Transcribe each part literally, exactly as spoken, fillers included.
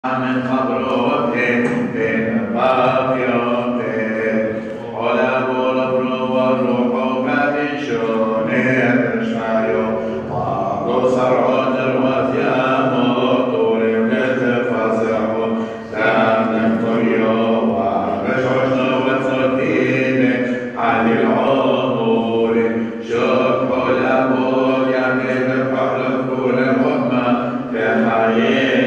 من قبره بين باقيهم ولا بولبرو والروح كابشونه شايو وابو سرعود الوثيام طول نتفزعو تام نقريو وبشعشنا وتصدين عن العمور شوف لابو يمين الحلف كل الأمة بحيين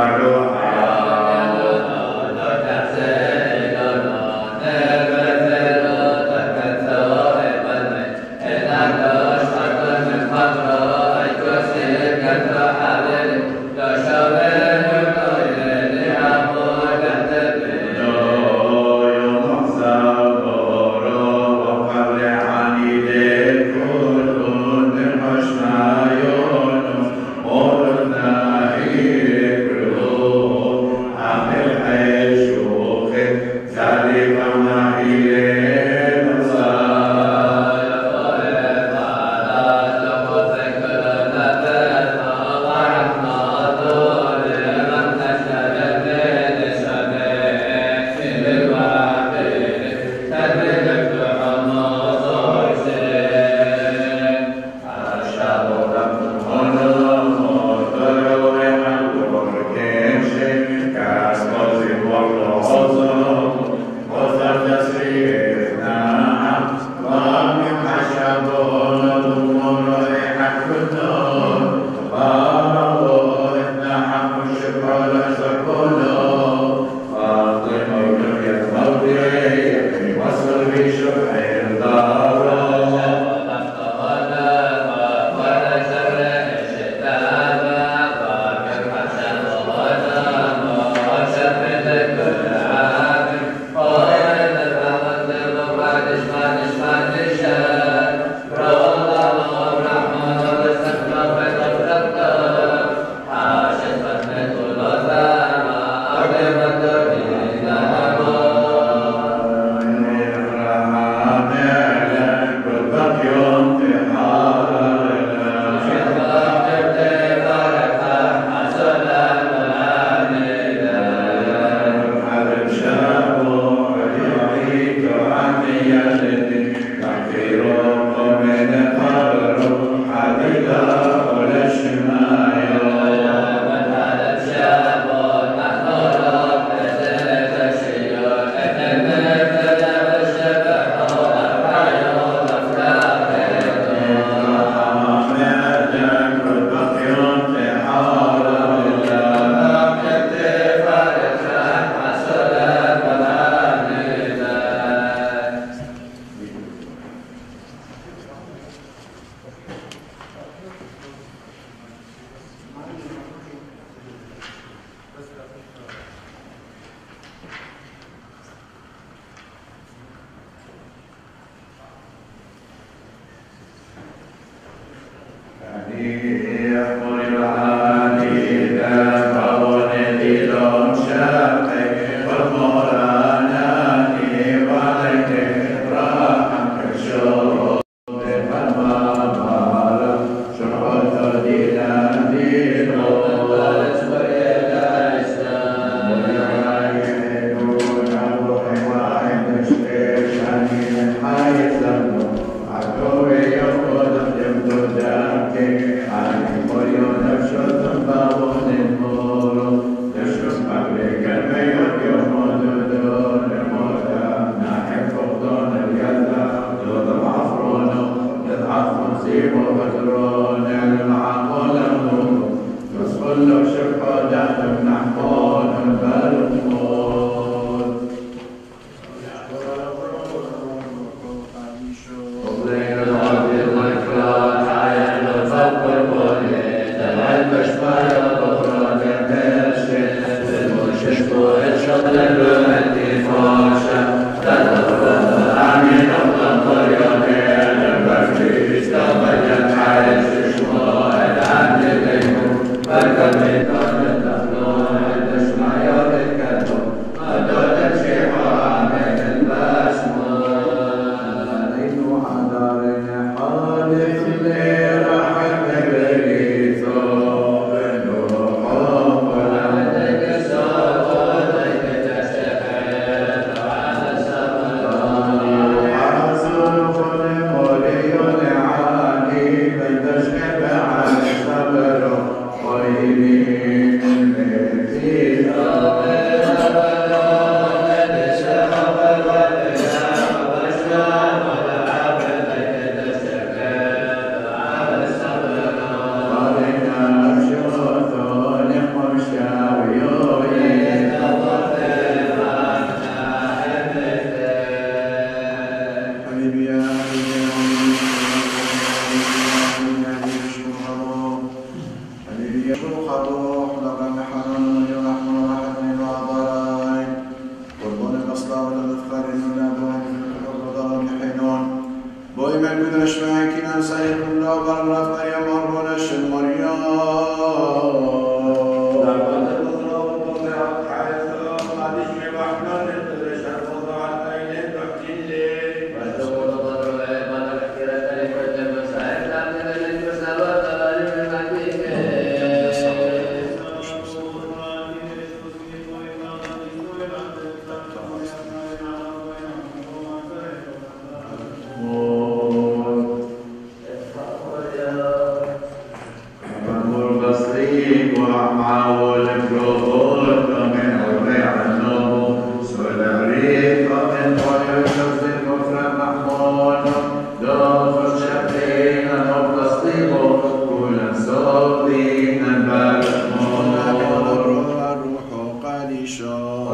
Amen.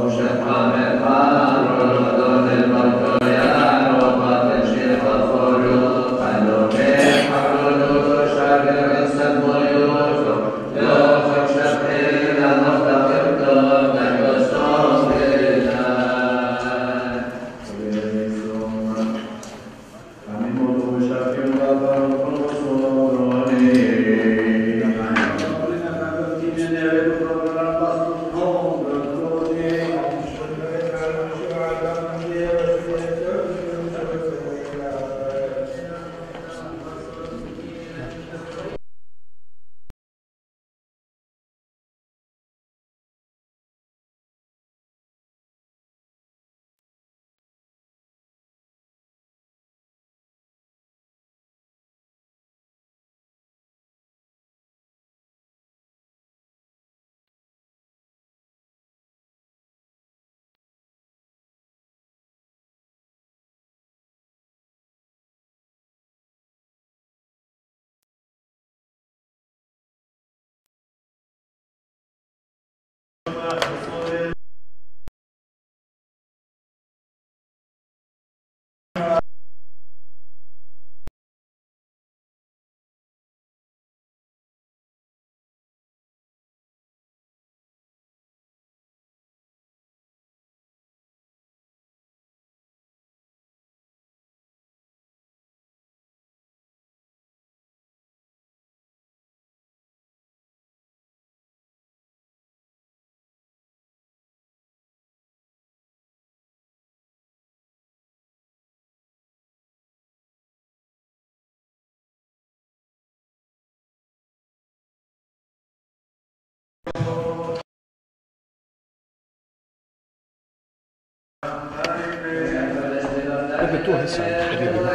بدوها هسه حبيبي.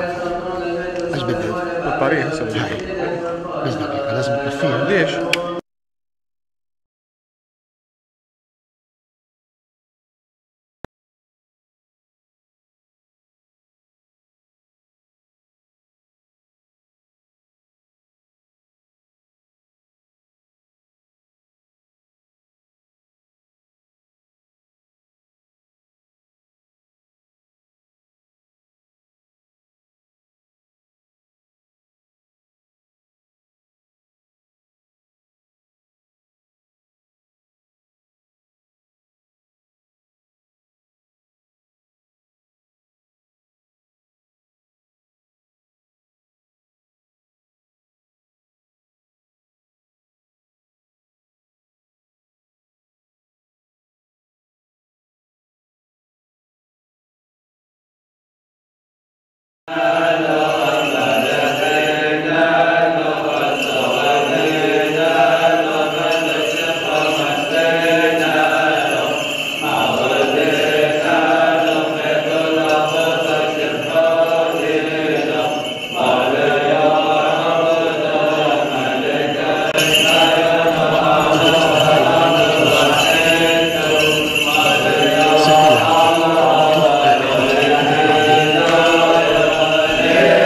ايش بدك؟ الطريق هسه هاي بس دقيقة لازم تطفيها. ليش؟ Yeah.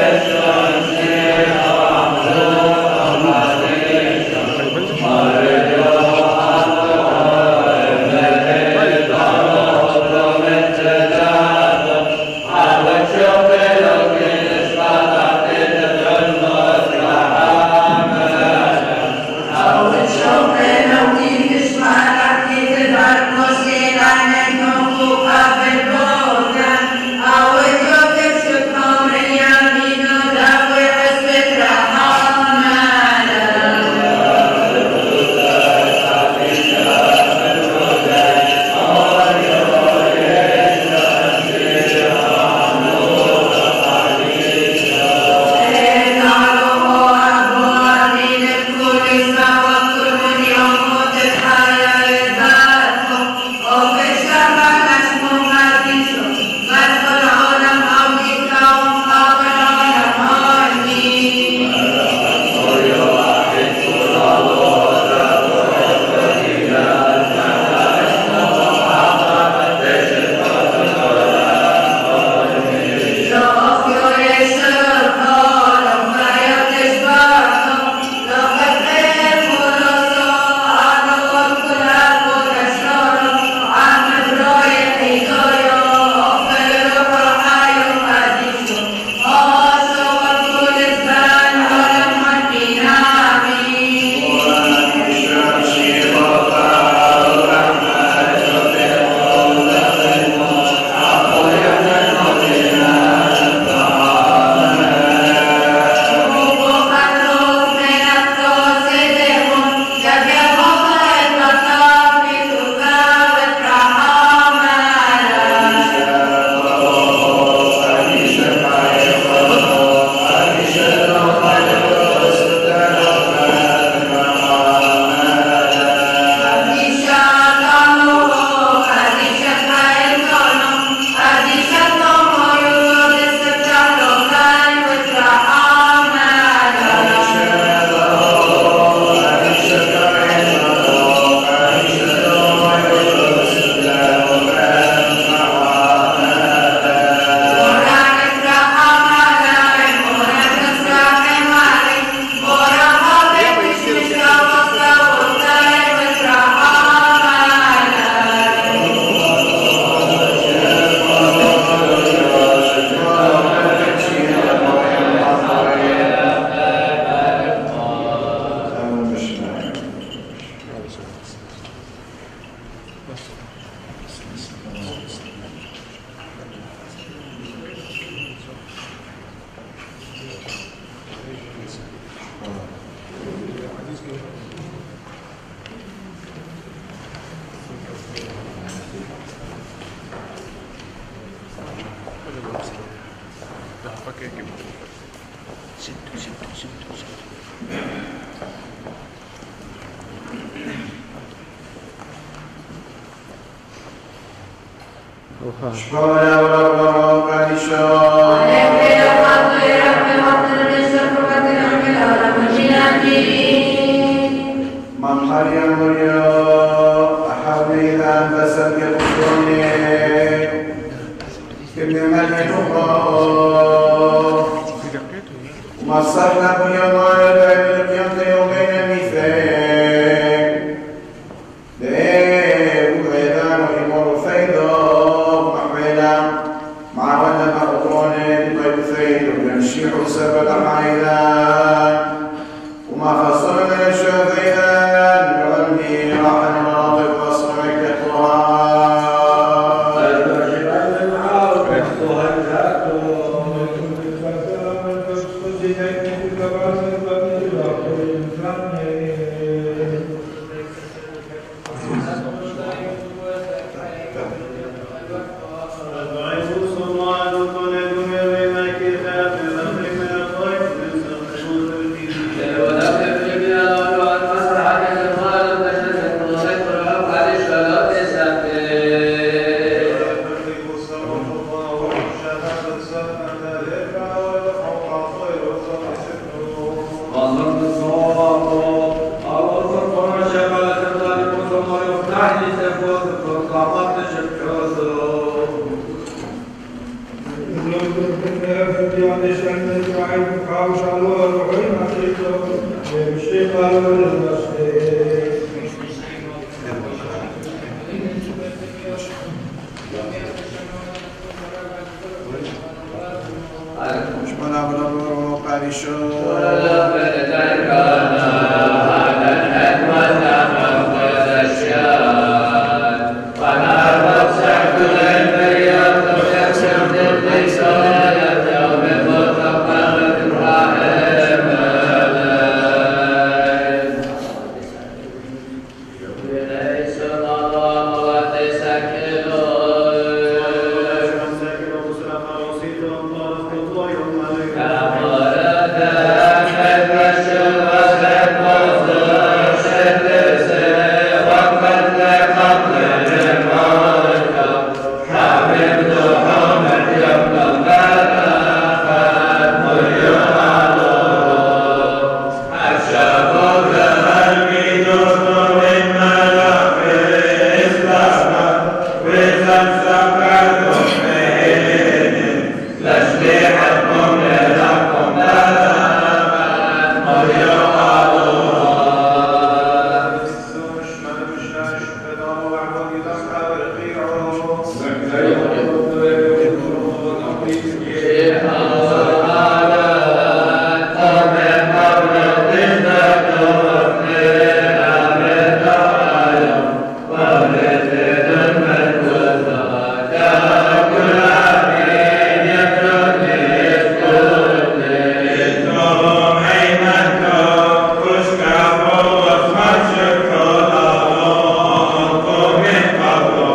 Amen.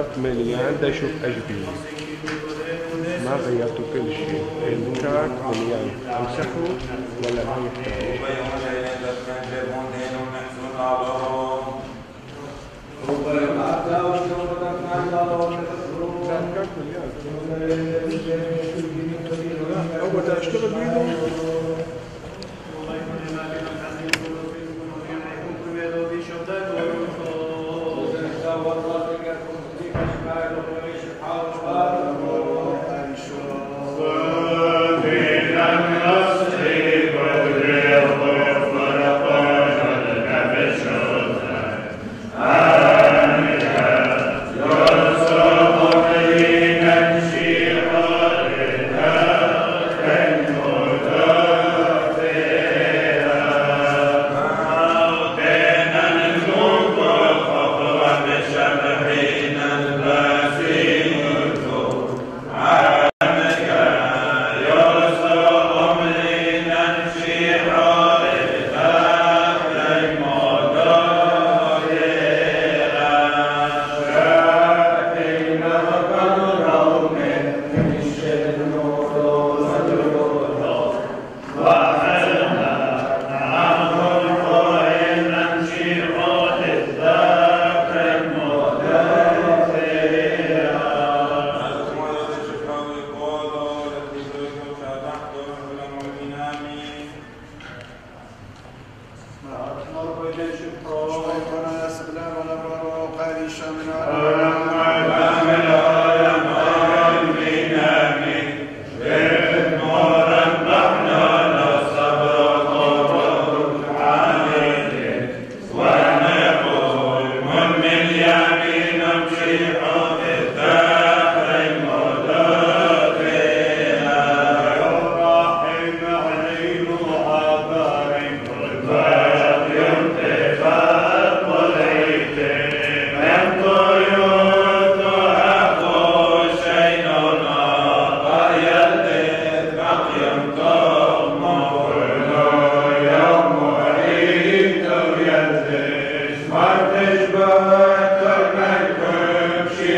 بالضبط مليان دا يشوف ايش بيه. ما غيرتوا كل شيء، التراك مليان، امسحه ولا ما يحتاج. أول اشتغل بيده Thank you.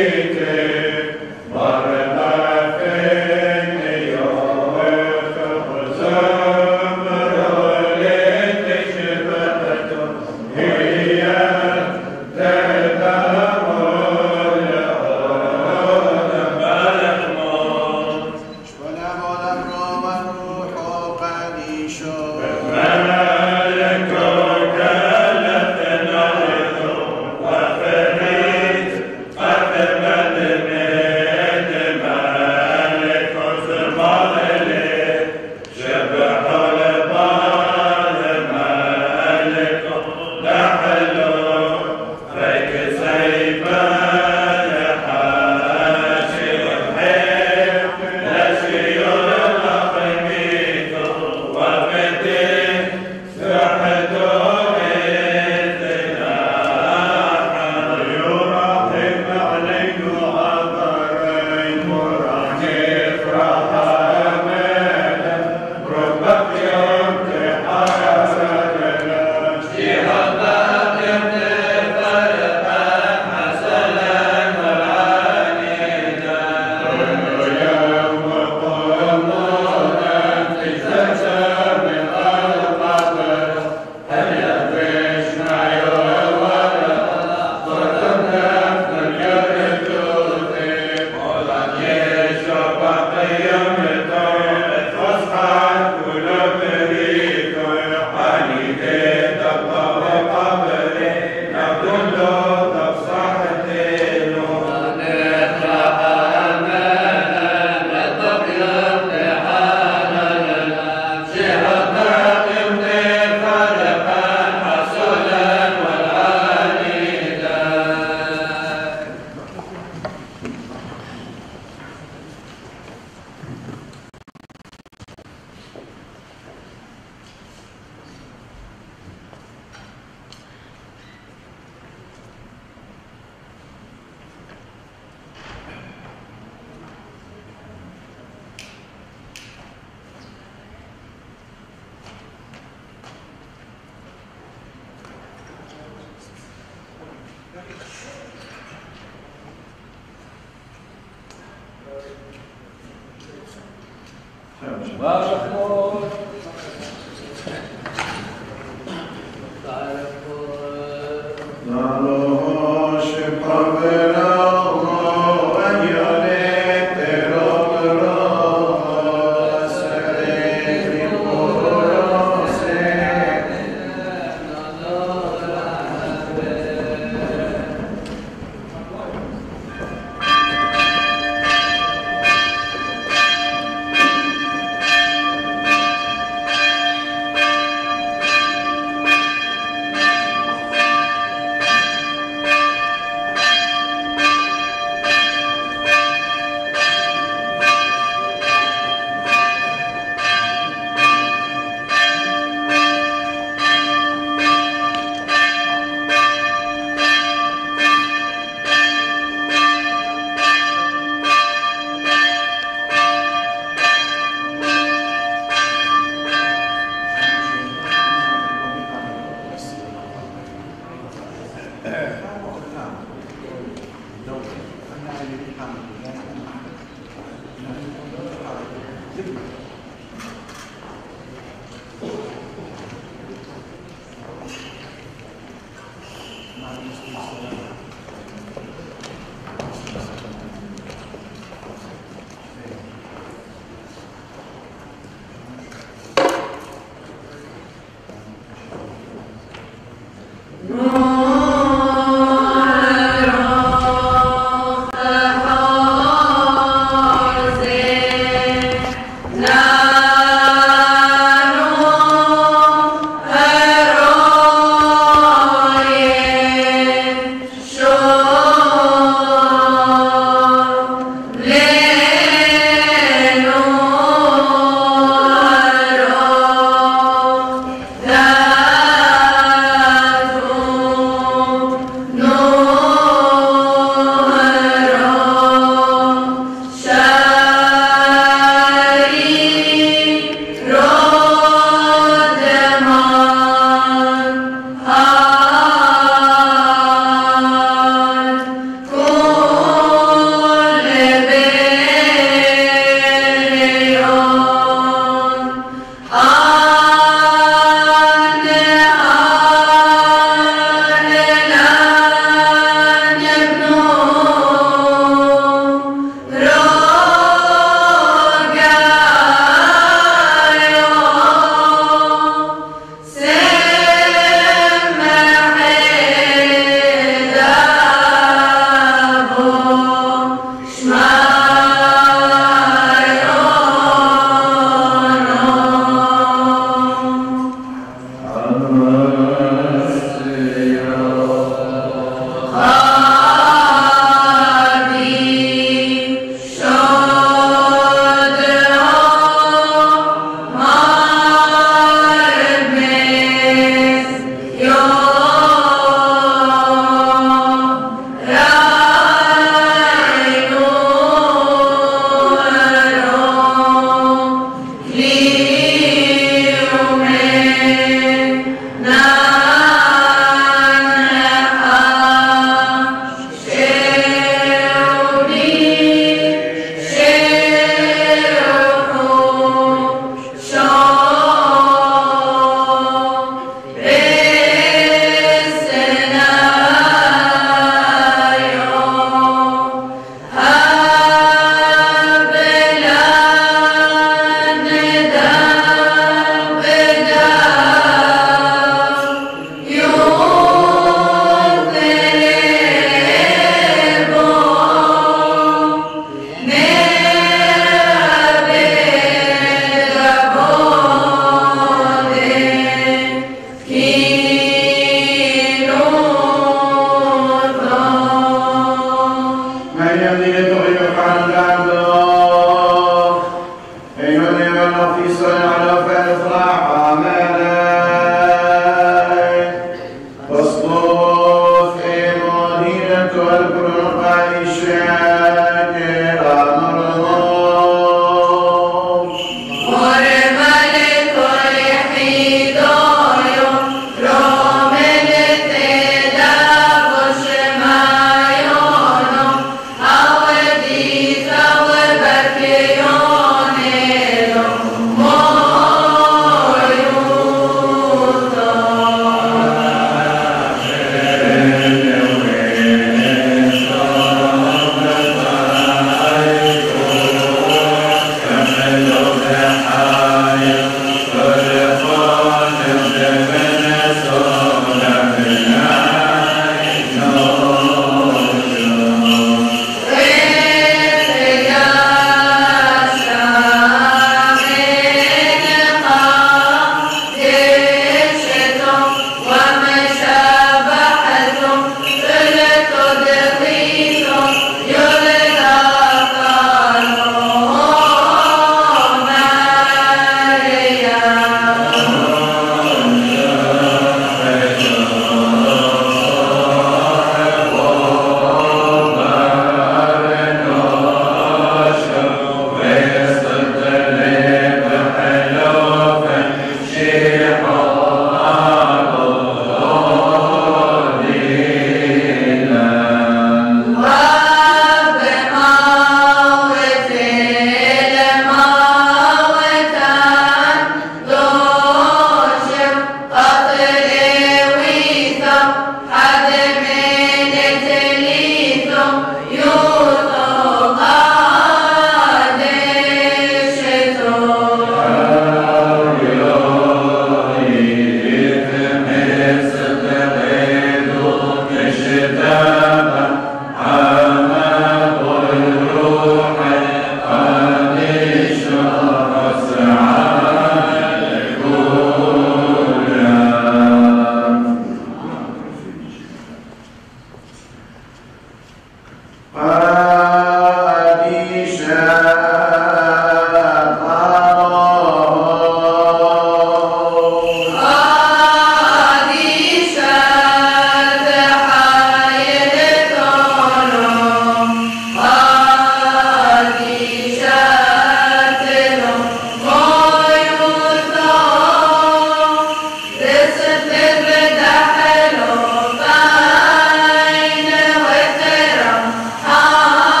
Ah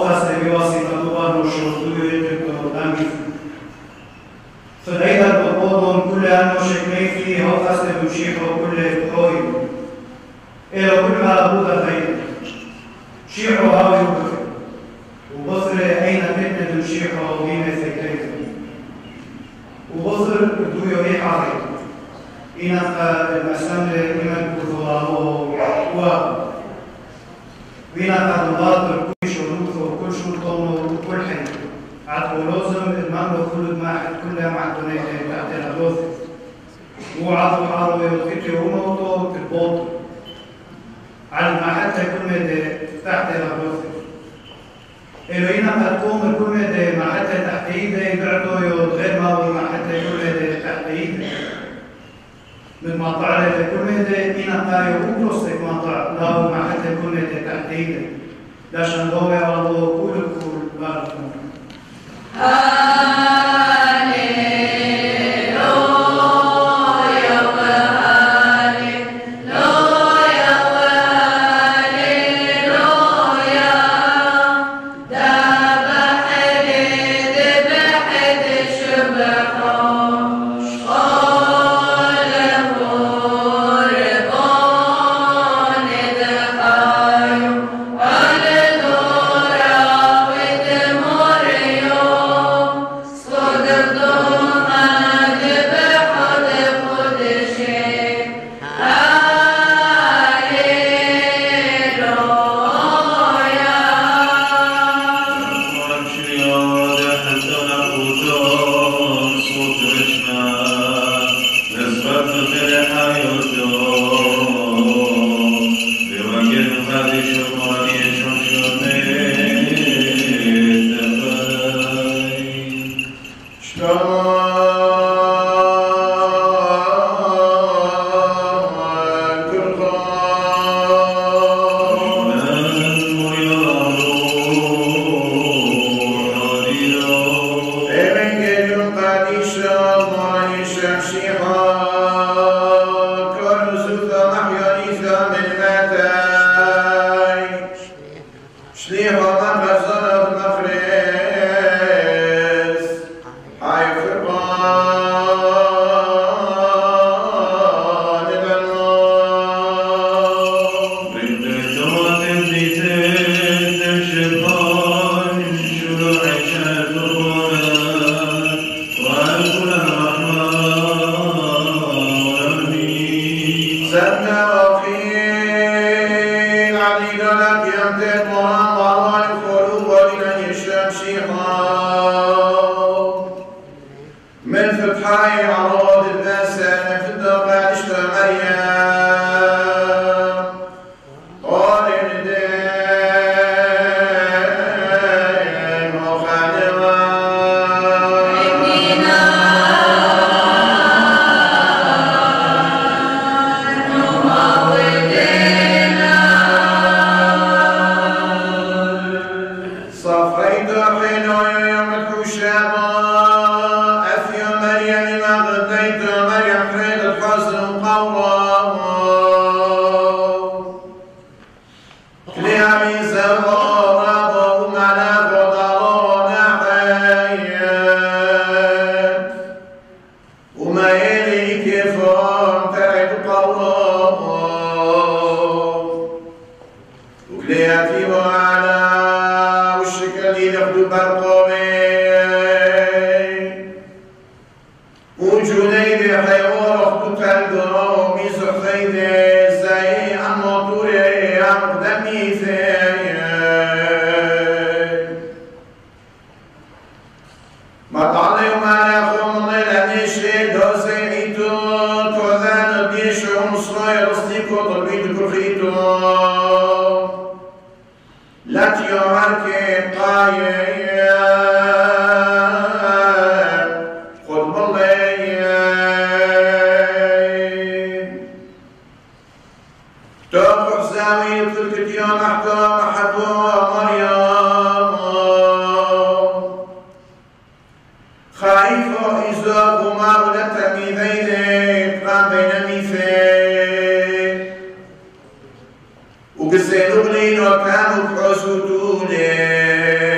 خاصة بواسطة دوار الشرطوية الأمي فالأيضا بقودهم كل أنه شكلي فيه هو خاصة بمشيخه كل الحوي إلى كل ما أبوه خير شيخه هاوي وبكر وبصر أين فتنة مشيخه وبين سيكيته وبصر دويو إيه حاضر إنك المسلم إنك بثوره و وإنك تنظر كل شروطه وكل شروطه وكل حين عطوا لازم المملو كل ما حد كلها مع الدنيا تحت الألوث وعطوا حاروا يلقيته وموتوا تربوط على ما حتى كل تحت الألوث إلو إنك تقوم كل ما حتى تحت إيده يبعدوا غير ما هو ما حتى كل تحت إيده من مطاع لكل مدة إنك يوكلوستك مطاع لا ما حتى كل مدة تحت إيده لاشان هو يعرضوا كل كل باركم وقصير غلين وكانوا بحسودونه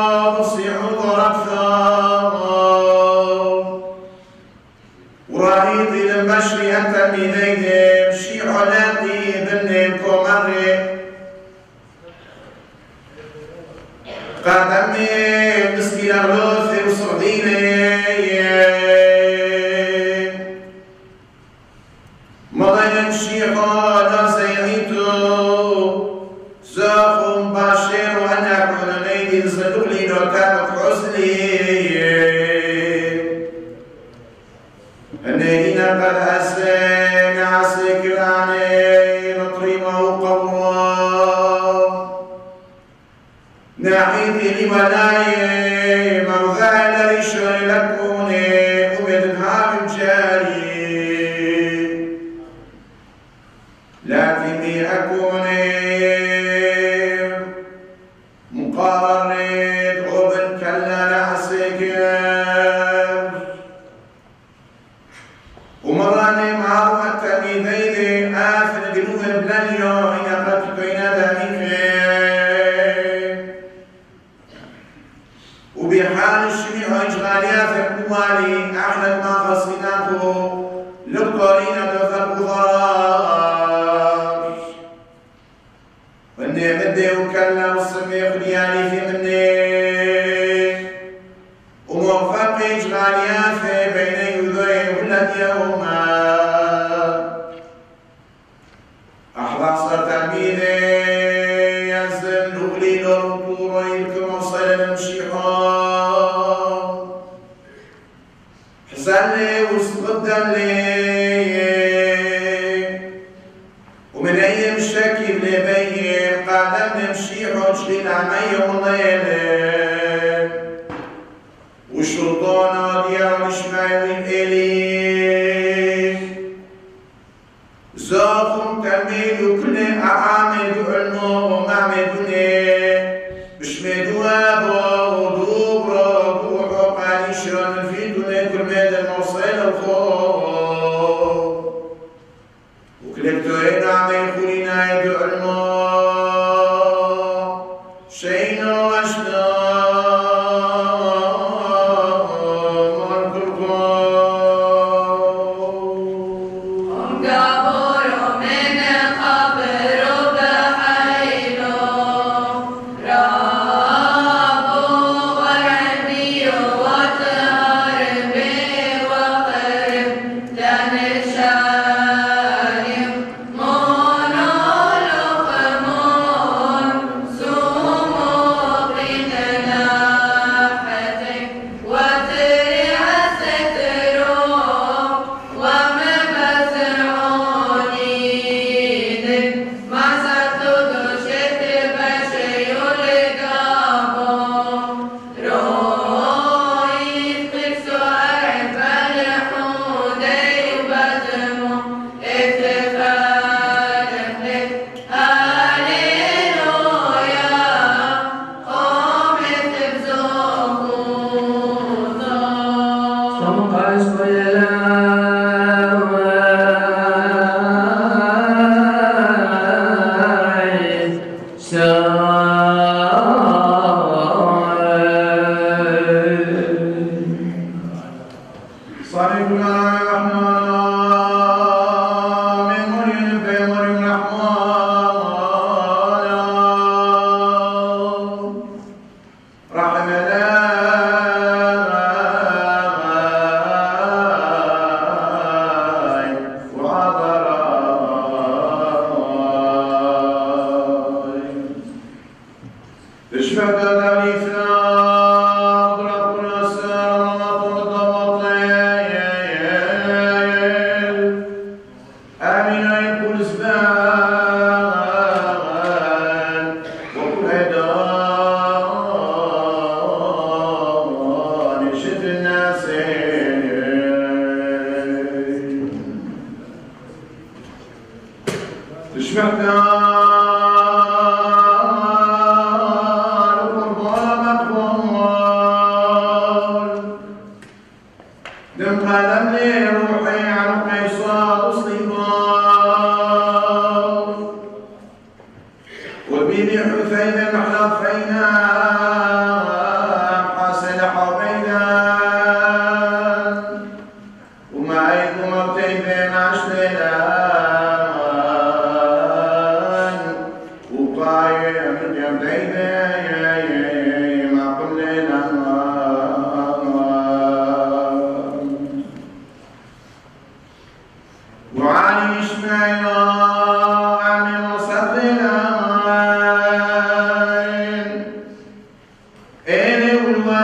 والبيبي حفين محلف فينا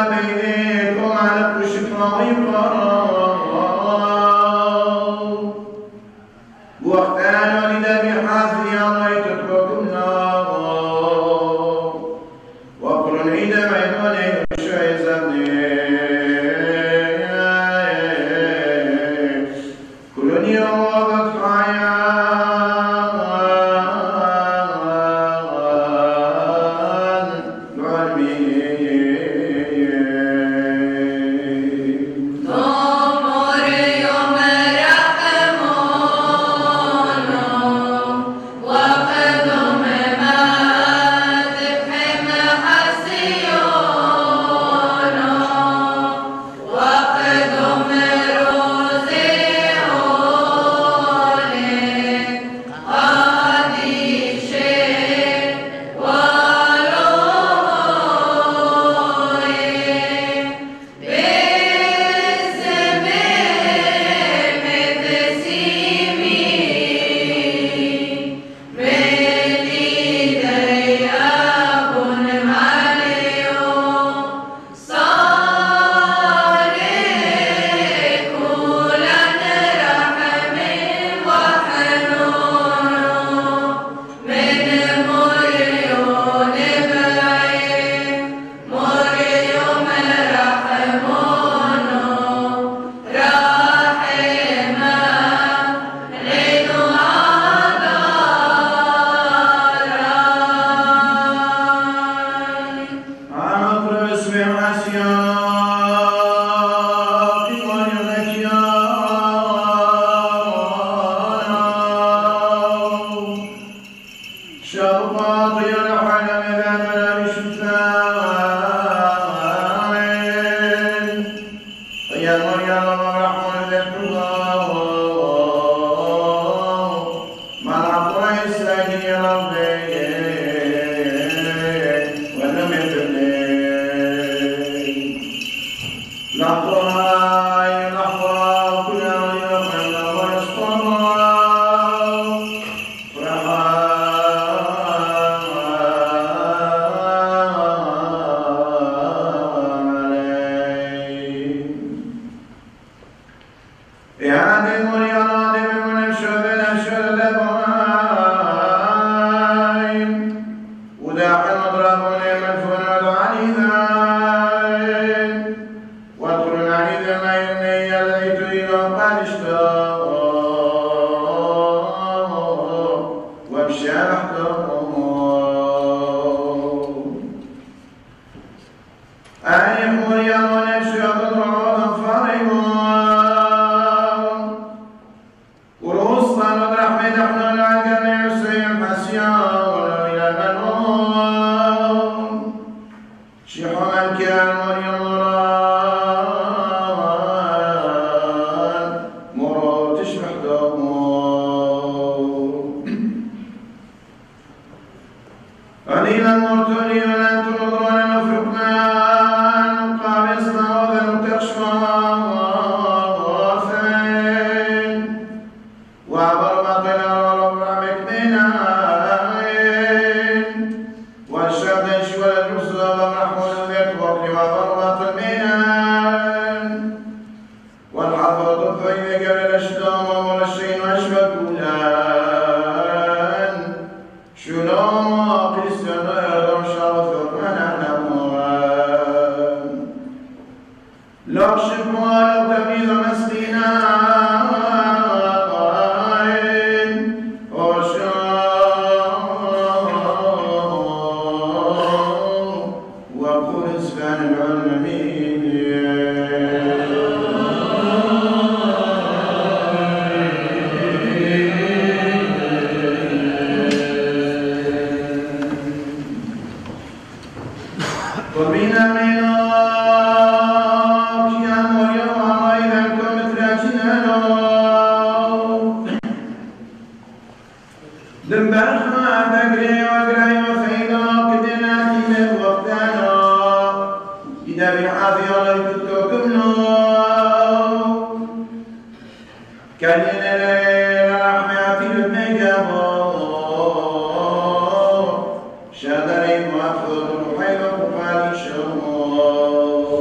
بينكم على الشكر واختاروا لذبي حافظ الله تتركوا النار وقل إذا عدوني وشعي زمني كل يوم وقت شادري وأخذ حيل وقال شمال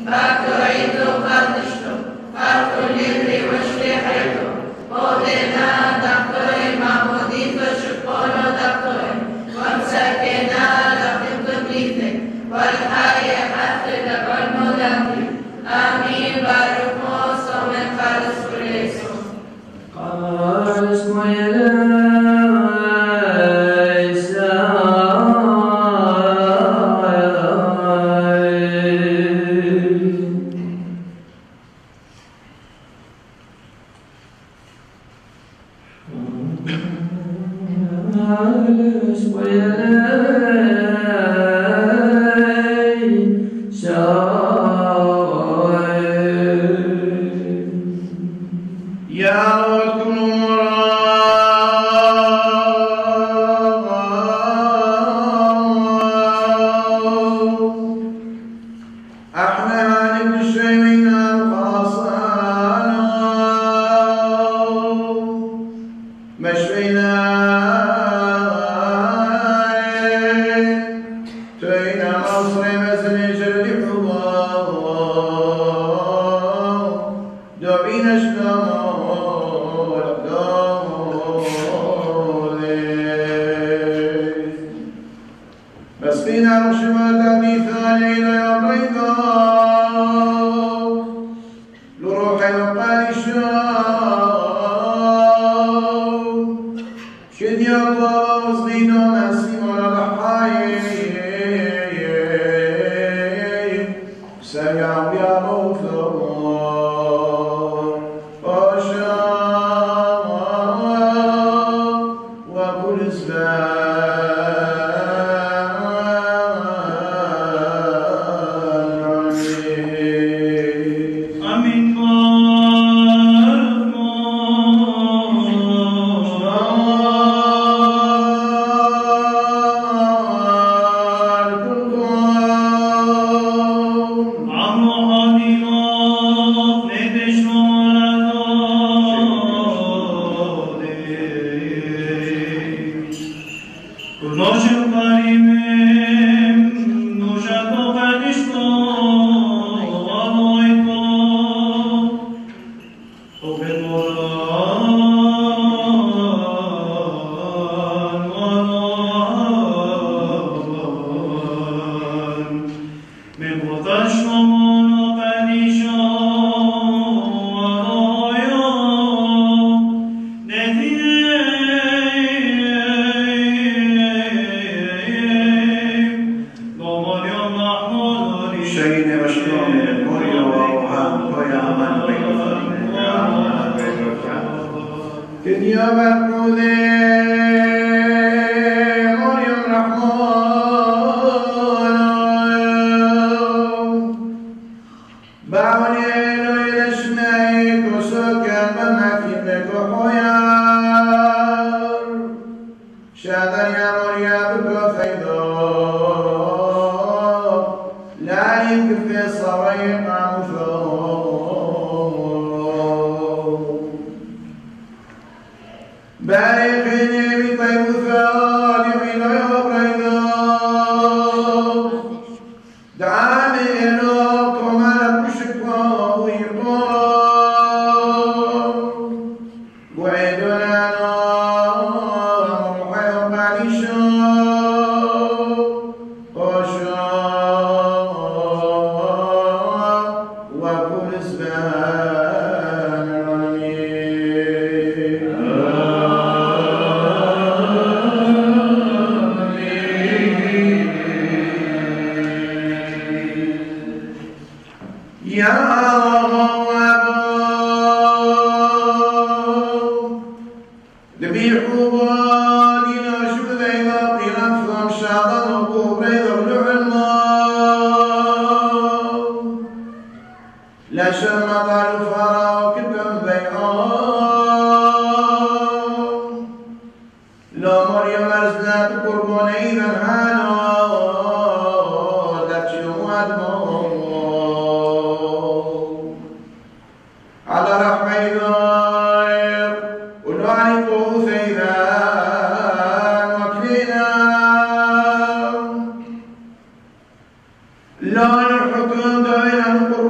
لا الحكم بين القرآن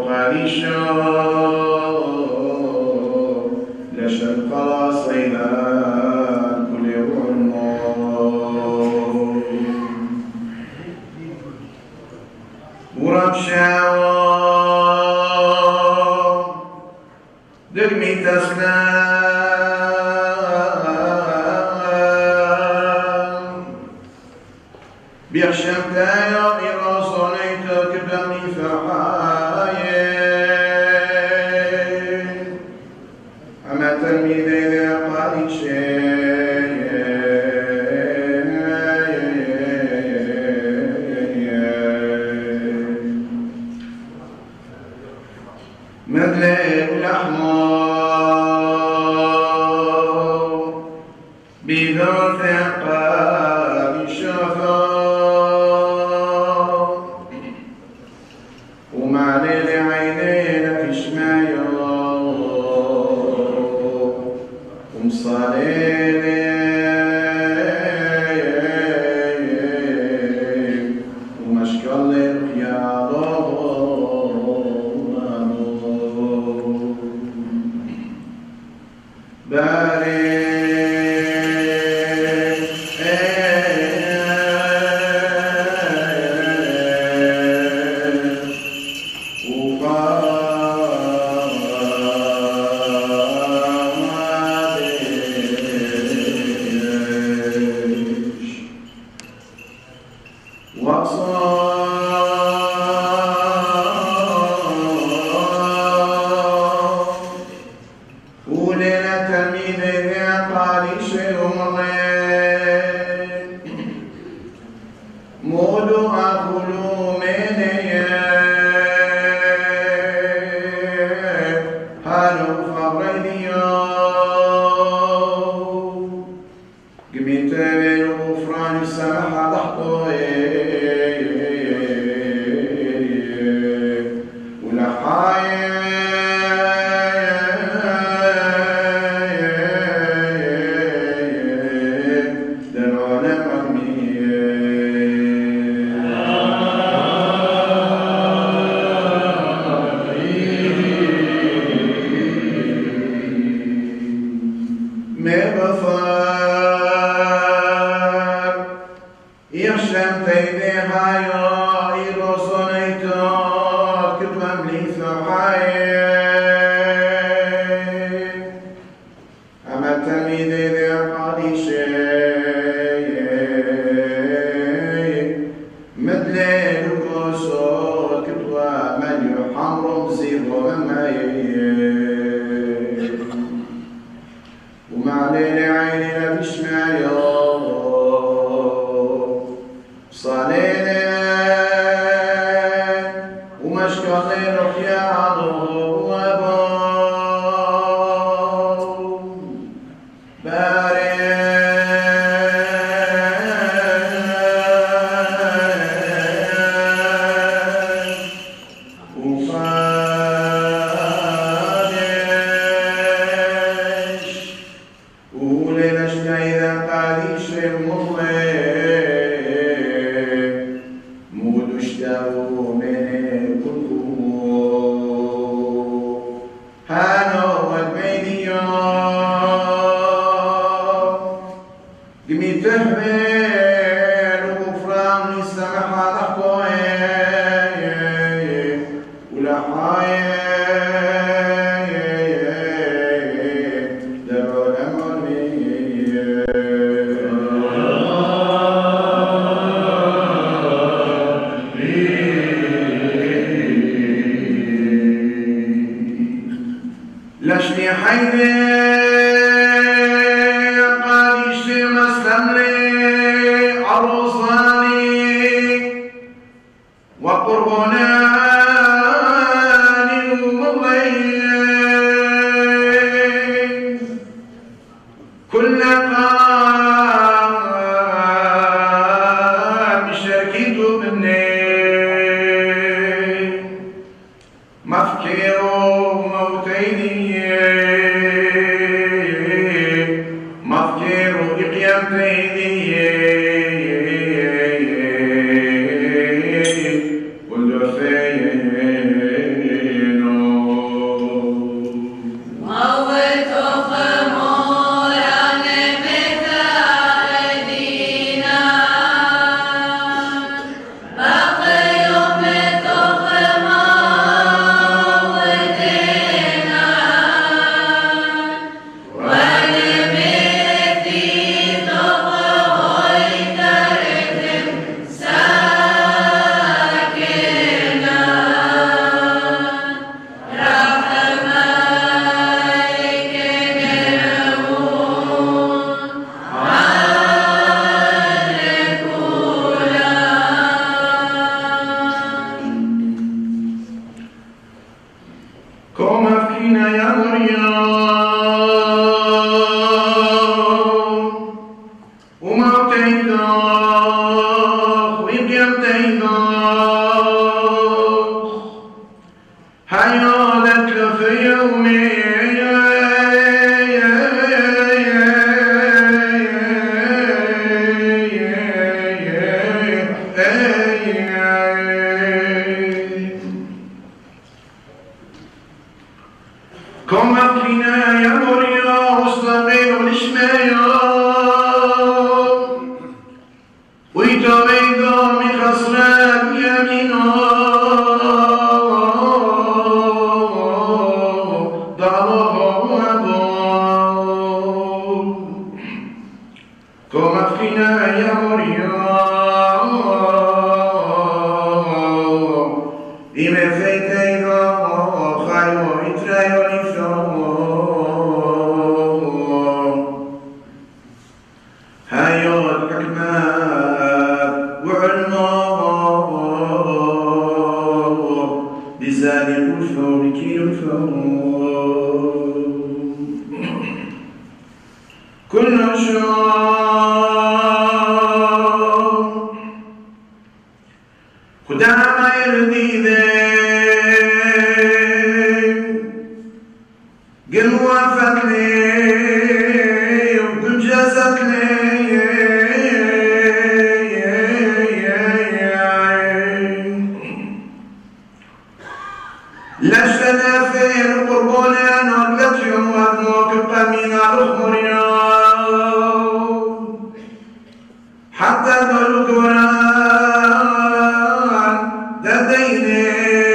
قادشا لشن قراصينا كل النار ورب شاوى دقمي تسلام بيخشم تايا إرا صنيت كبني فرحايا أما تلميذي ذي قالي شيء مدلق الأحمر بذو ثقاب شفاء ومعني لعينينا في شمايا ومصاليني ومشكل الخيار باري مفكر موتين Kom afkina ya Maryam وما تيدا ويقيم تيدا حيالك في يومي Kom afkina ya Maryam واستغير ونشمايا ويتبيضا من خسران يمينا ضربا وابا كم أفكنا يا مريم إما فيتينا خير وإتراي ونفسه هايوت كلمات وعلما لساني كفر كي يفهم كل شر خدا ما يرضي ذي قل وافت لي وقل جازت لي لشنا في القربان نقلت يوم وذنوك القمين الأخمريان حتى ذلو قران دديني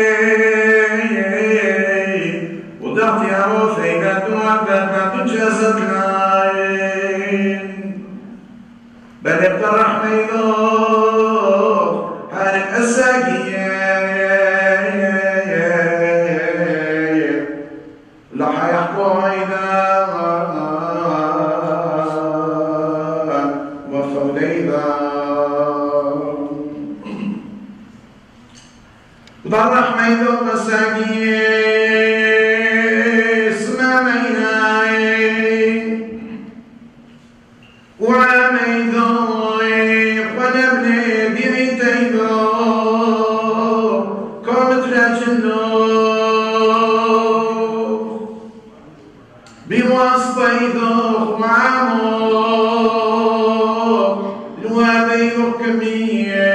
وضغط يا وفيقات وقتنا تجازت لاين بلغت الرحمة يذوق حالك الساقية لا حيحكم إذا وفوا ليذا وضع الرحمة يذوق الساقية اسمع ميناي وعامي ذوق ونبني بيتي ذوق قامت راجلو بواسطة ذوق وعموق لوابي ذوق كمية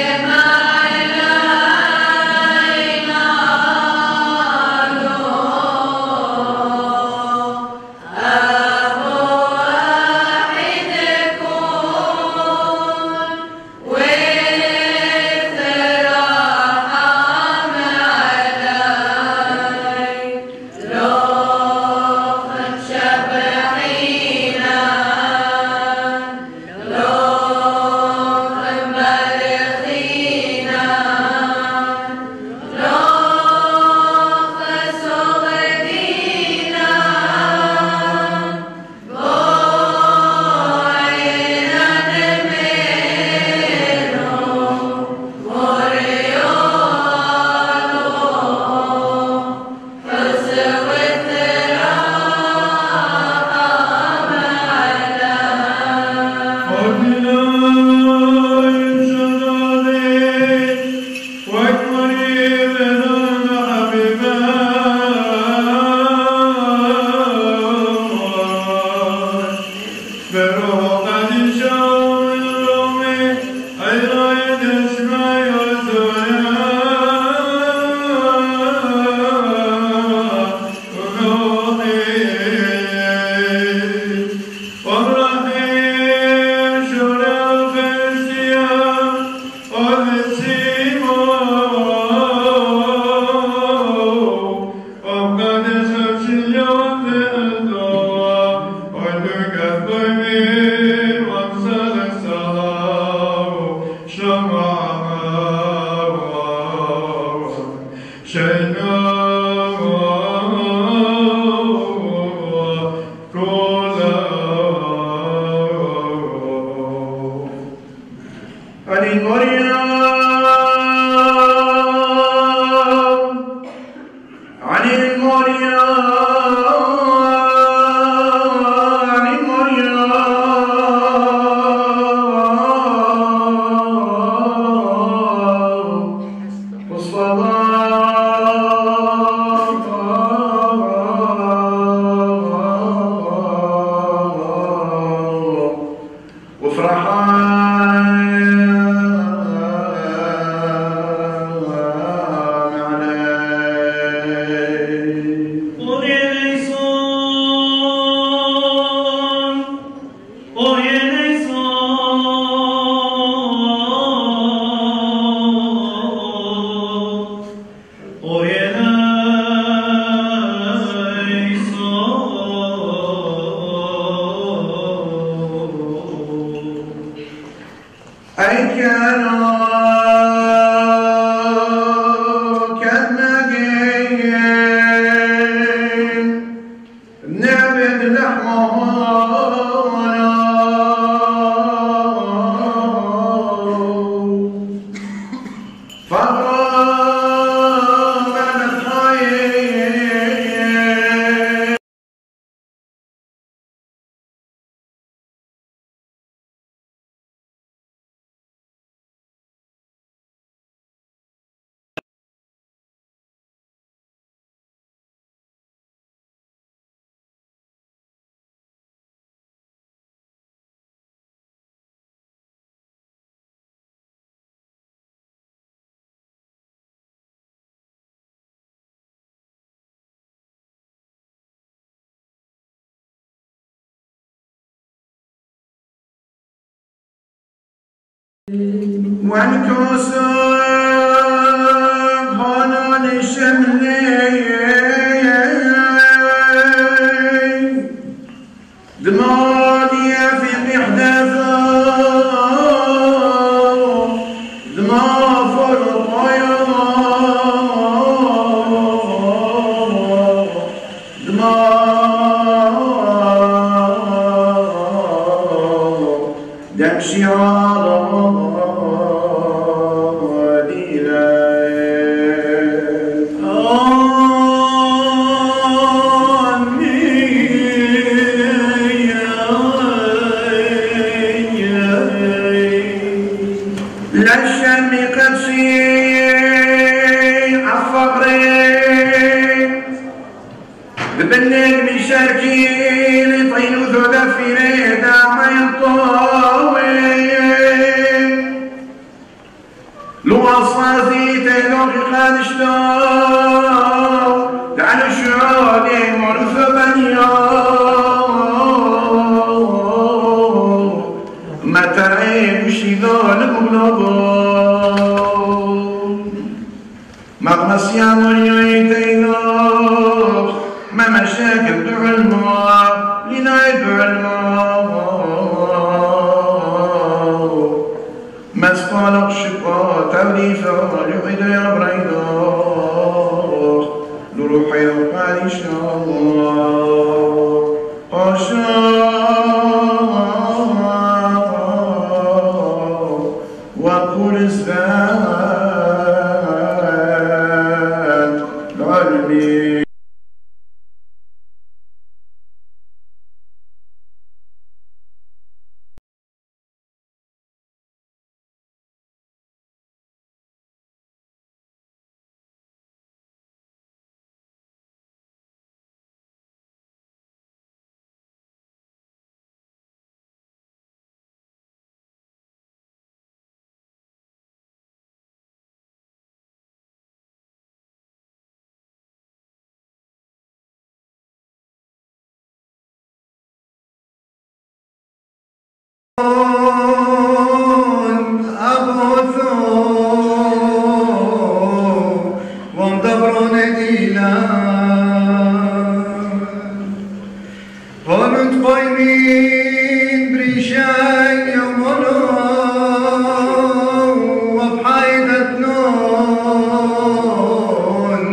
Oh والكسب هنون الشملين دمادية في محدثة دما فرقايا دما دمشي بالليل مشاركين يطينوا ذولا في ريدا ما ينطوين لو أصازي تيلوغ خان شلو تعالوا شعوني مرفة بنيو ما ترعين وشي ذول مغلوبون مغمس يا مريو يتيلوغ ما مشاكل دع الماء لنا يدع الماء ما تقالق شقا توليفا لحيد يا بريدا لروحي وقال إن شاء الله قشاء وقل الزاد العلمي وبحيدة نون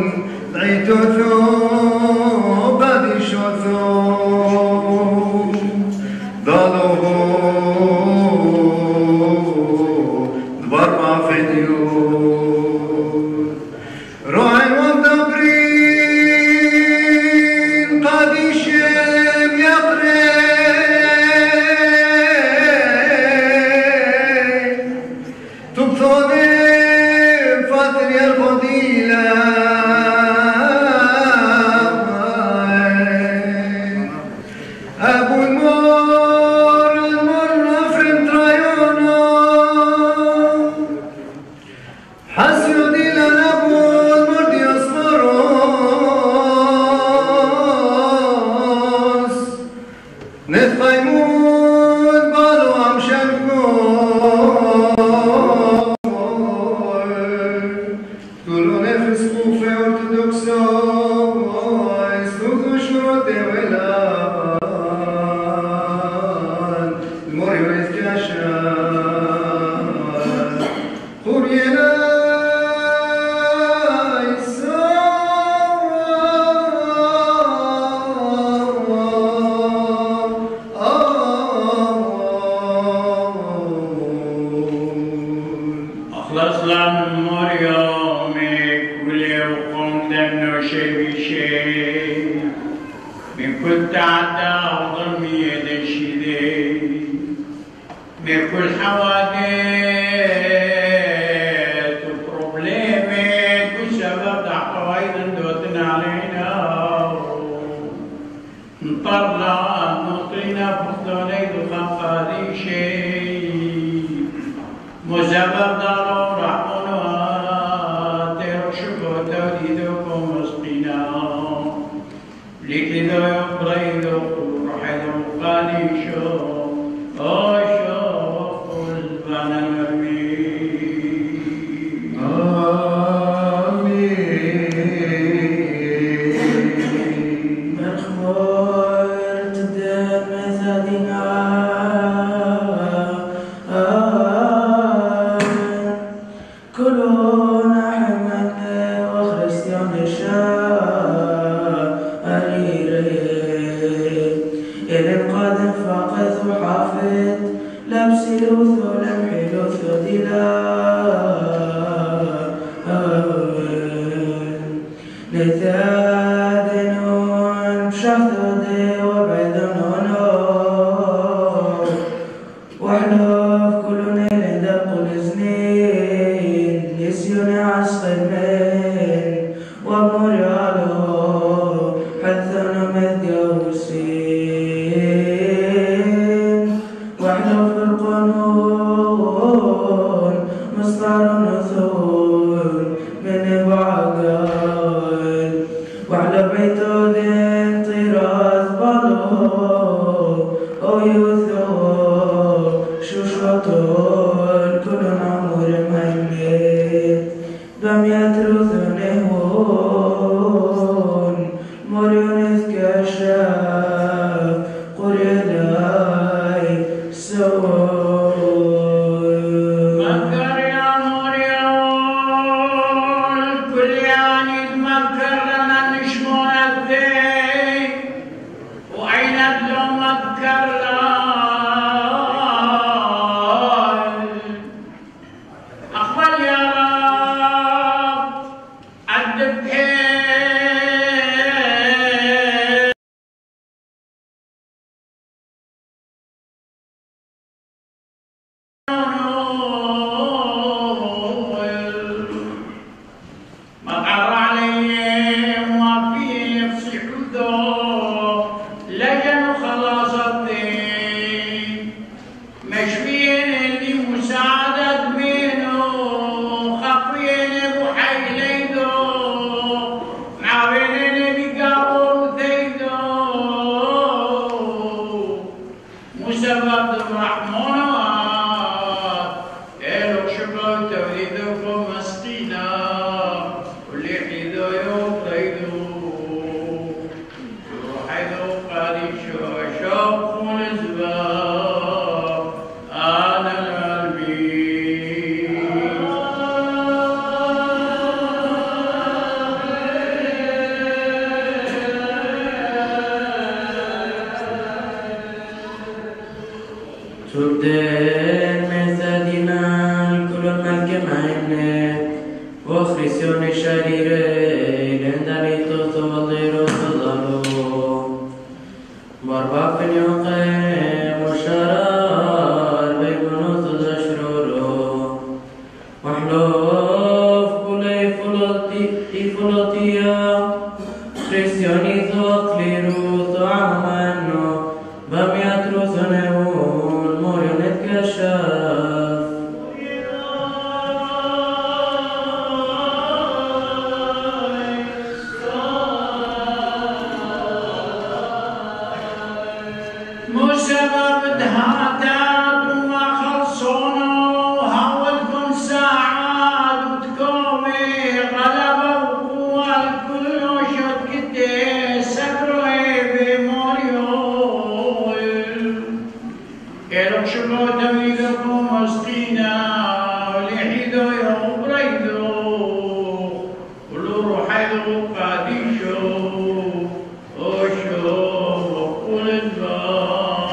واحلف كل Solatia, Christianito, Cleruto, Amano, Bamiatro, Zoneon, Morionet Kashaf. مسبب دهاتات وما خلصونو هاولكم ساعات وتكومي غلبة وقوة الكل وشد كده سكروا بموريول كيلو شبو دميلكم مسكينة ولحيدو يوم بريدو ولو روحيدو قاديشو وشو وقول الباب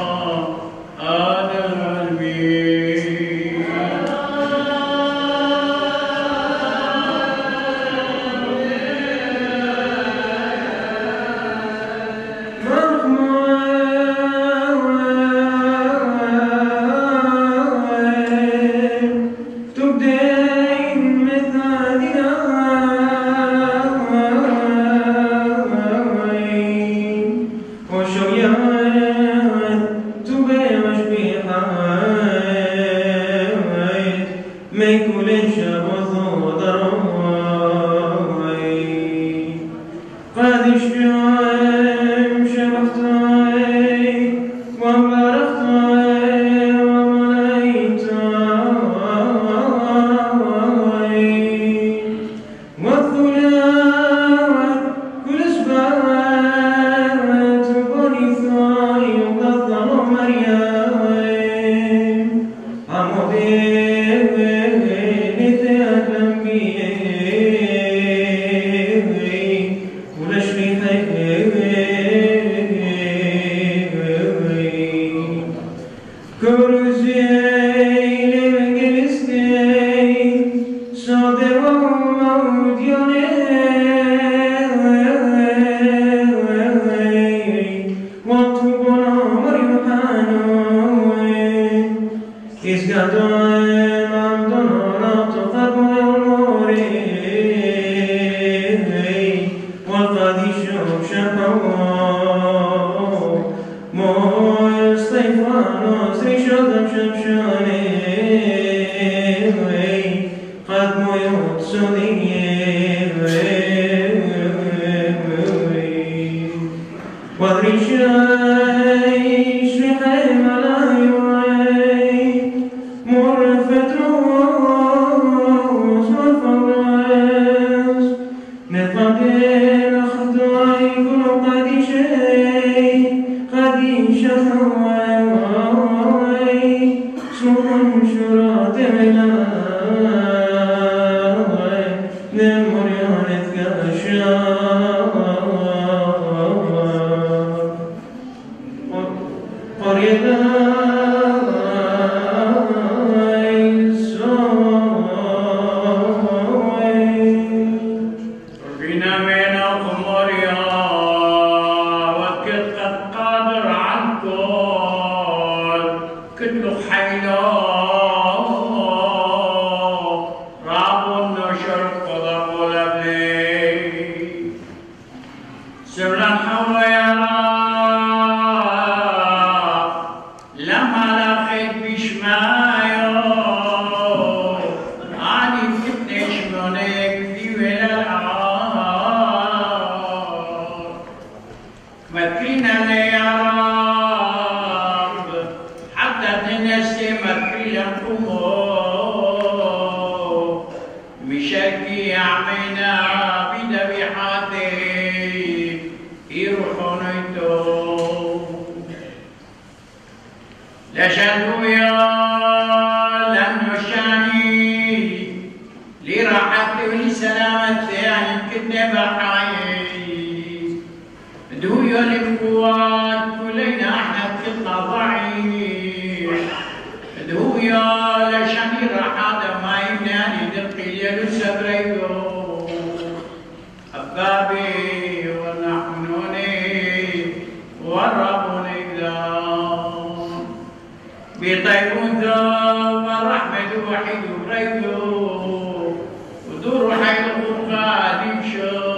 بيطيبون ثوب الرحمة وحيد وغيره ودور حيد الغرفة يمشوا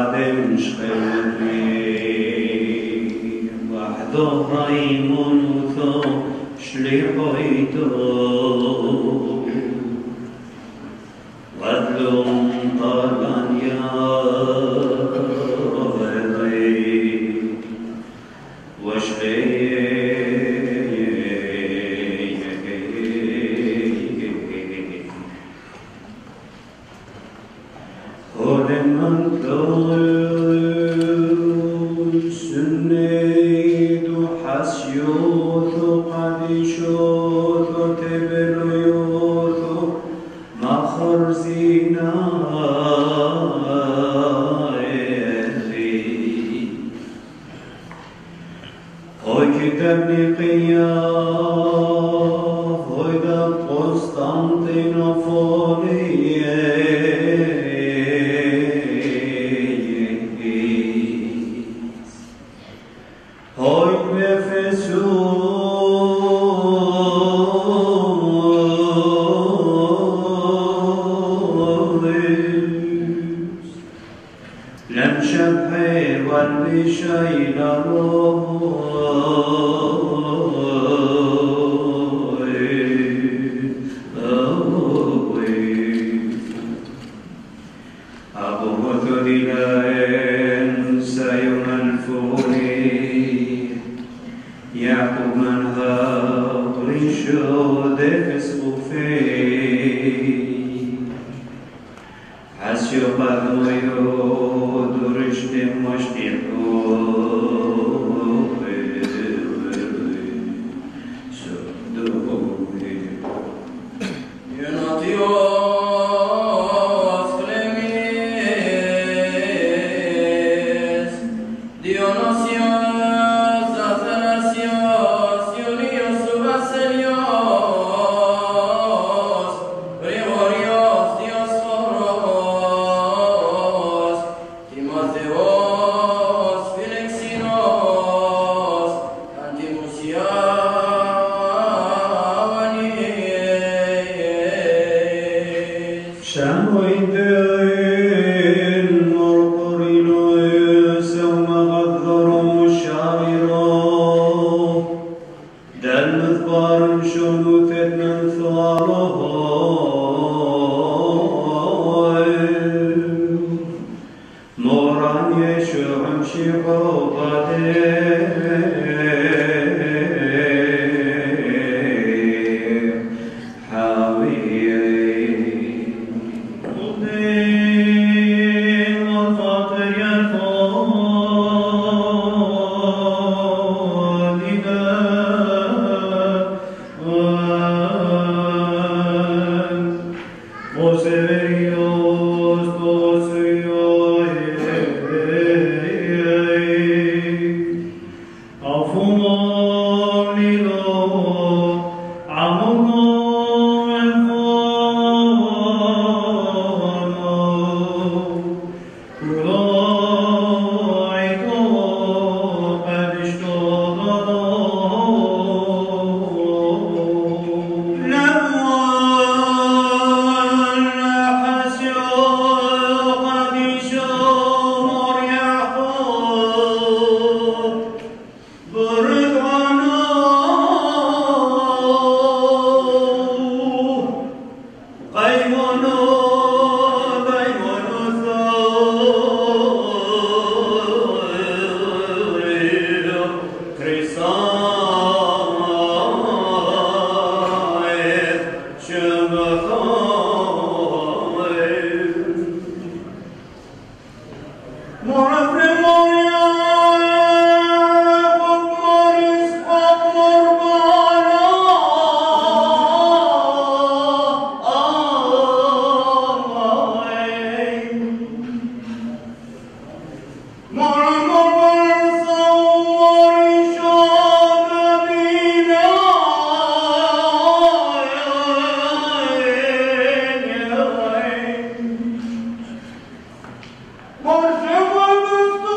قدم شخيري وحده رايمون وثو شليحويتو وذلهم طالان يا غيري وشلي Mor Afrem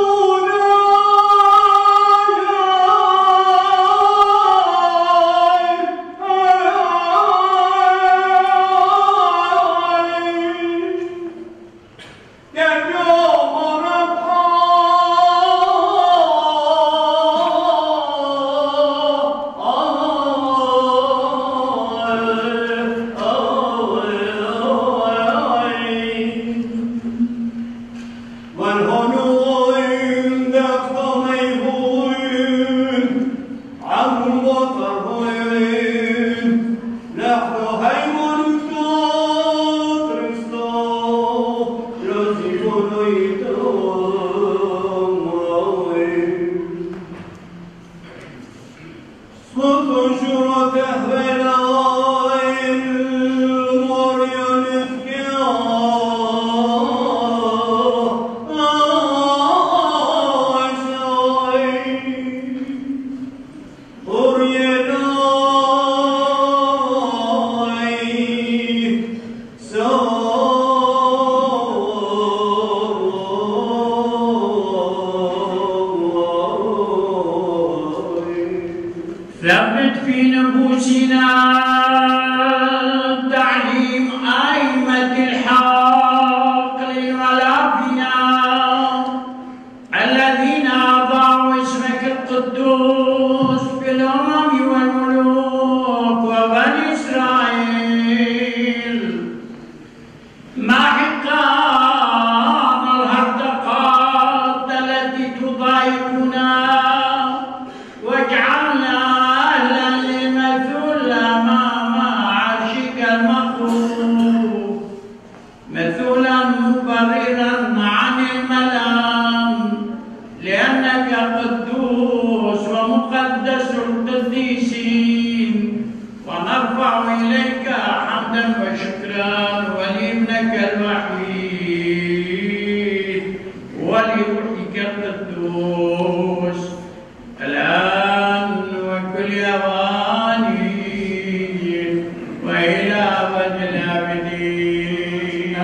ثبت في نفوسنا تعليم أئمة الحق للملافنا الذين أضاعوا اسمك القدوس في الأمم والملوك وبني إسرائيل محقا الهرطقات التي تضايقنا واجعلنا مثولا مبررا عن الملام لأنك قدوس ومقدس القديسين ونرفع إليك حمدا وشكرا ولابنك الوحيد ولروحك القدوس الآن وكل أوان وإلى أبد الآبدين.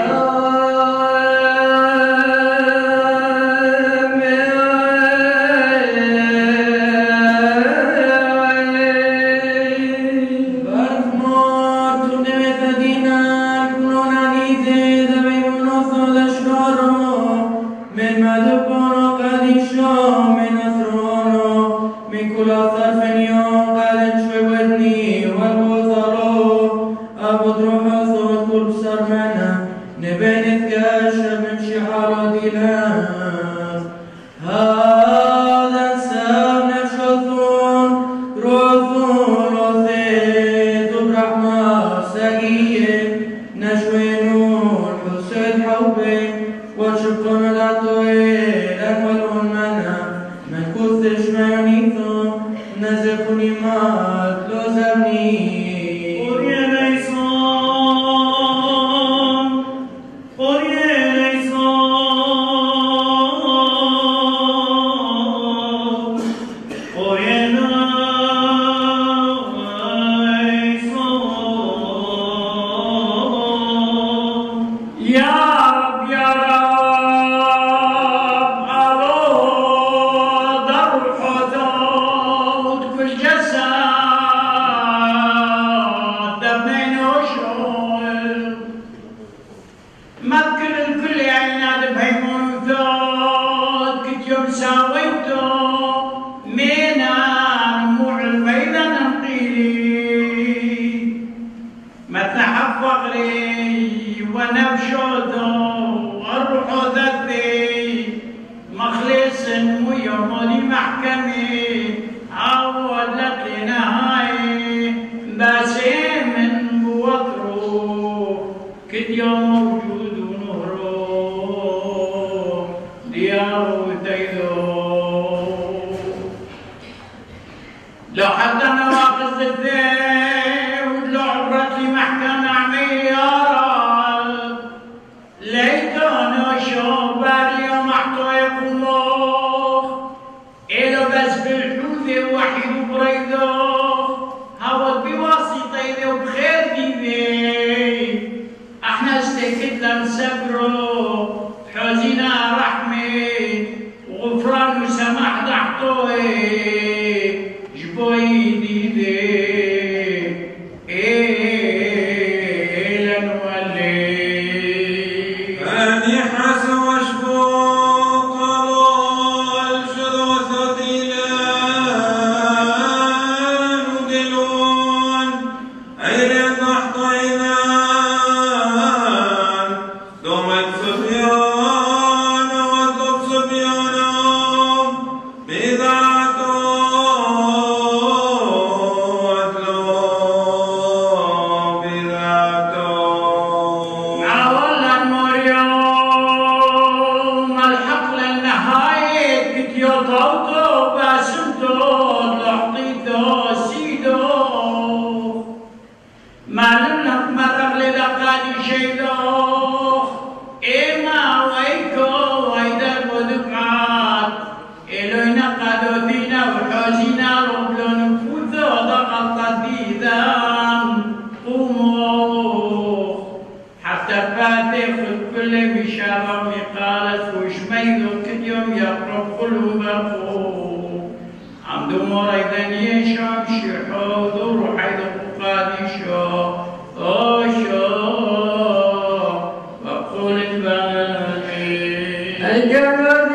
لو حتى نواقص الذيب لو عبرت لي محكمة عميارة ليتوني شوف اليوم احتوى يقوموخ إلو بس بالحوثي وحيد وبريدوخ هاود بواسطة إذا وبخير دي احنا استيكتنا نسبرو حوزينا رحمة كديم يقرب قلوبكم عمد مريضا يشام شحوذ روحي قادشا أشا وقل الباني الجمال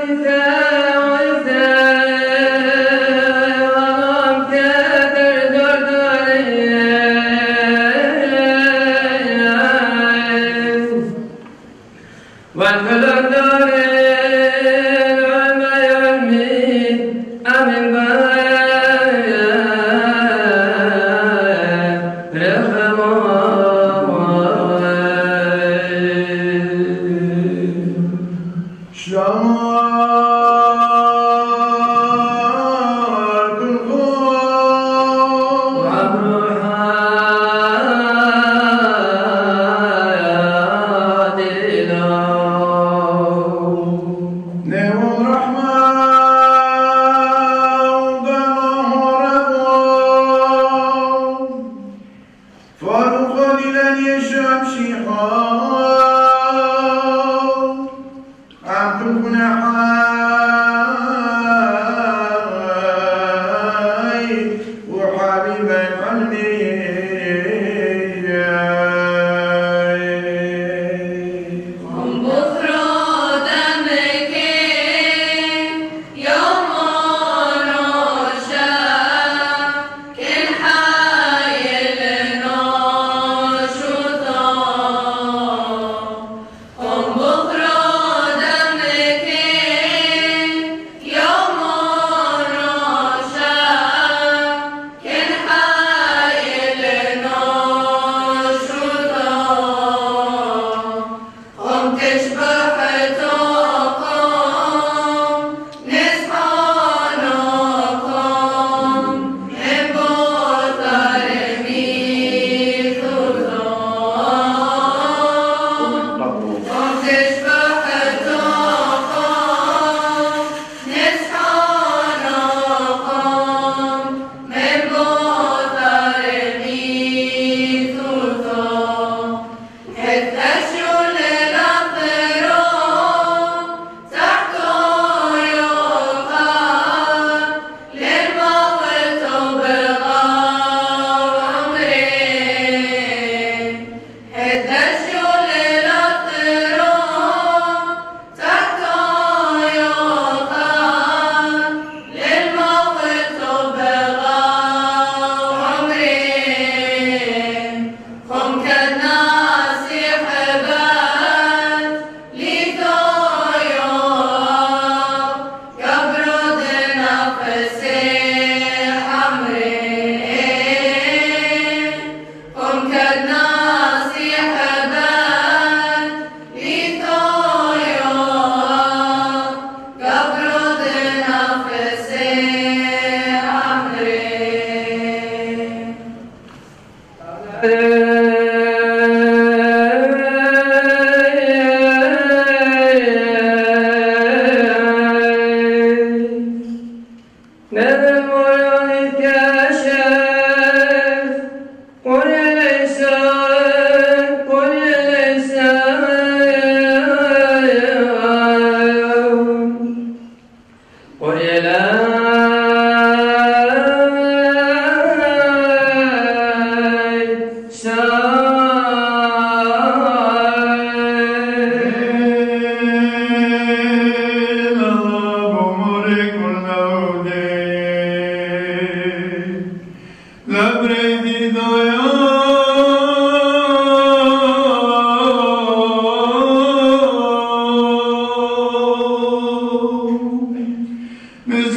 Mes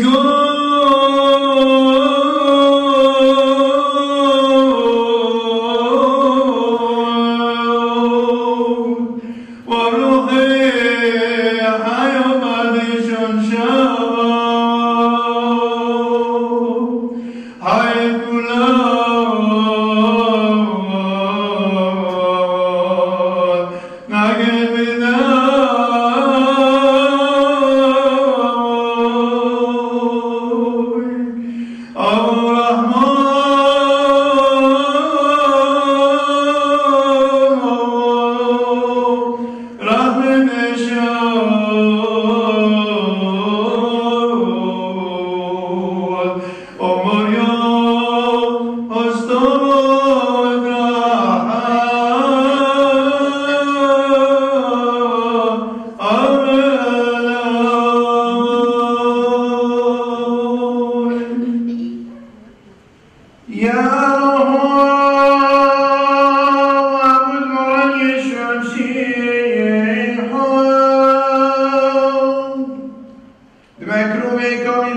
بكم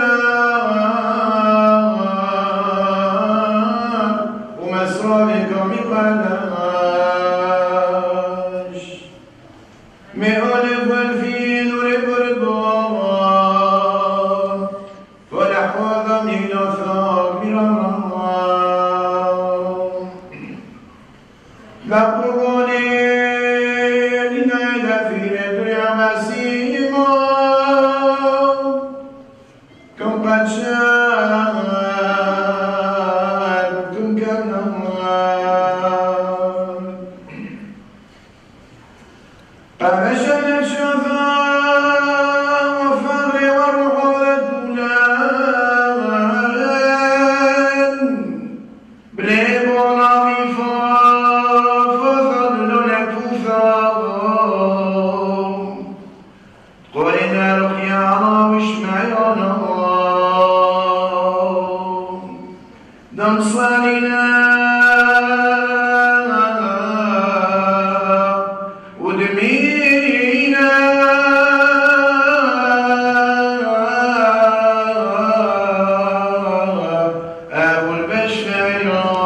بلاء ومسرى بكم قداش مئولف والفين وربردون ولحوظ من أفراق من الرحمن لقروني لنايدا في ندريا مسيما كم بچان كم كرنمان قرشن الشفاء وفر والروح والدولان بليبون عظيفا فضل لك فاضل قولنا رقيانا واشمعنا دم صالنا ودمينا أبو البشر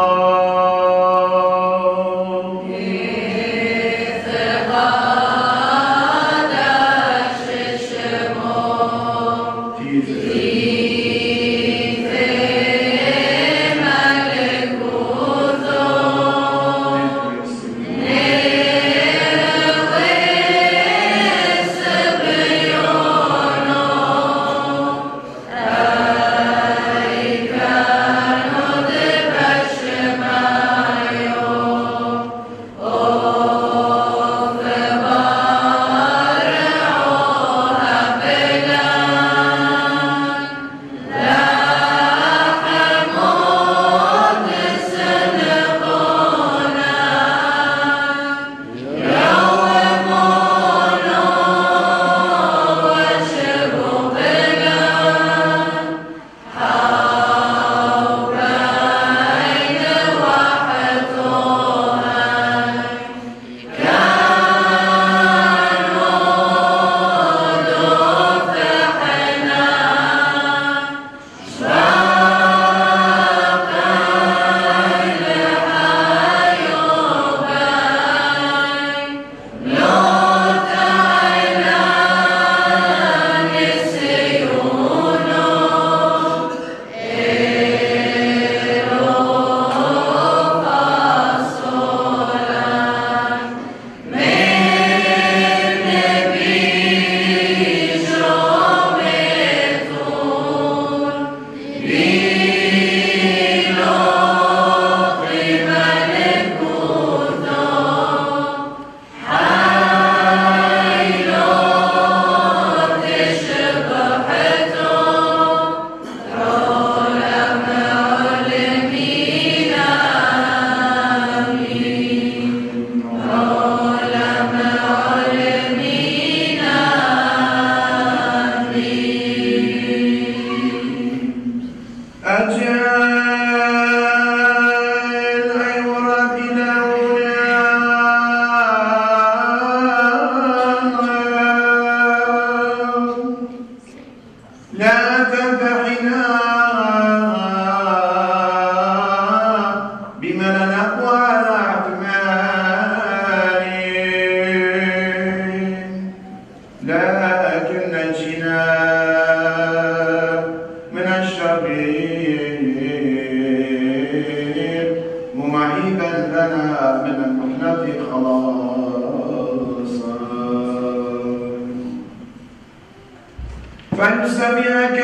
فنسبحك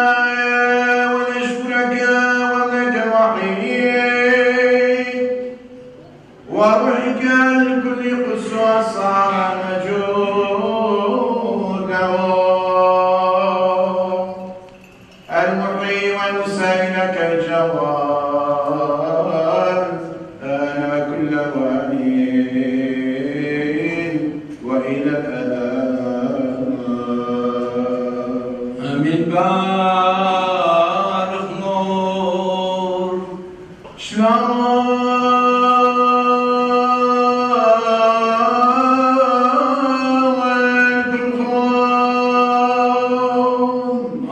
ونشكرك وابنك الوحيد وروحك لكل قصة صار مجوده المحيي والمساوي لك الجوار أنا كل وعين وإلى الأبد آمين. بارك نور شلون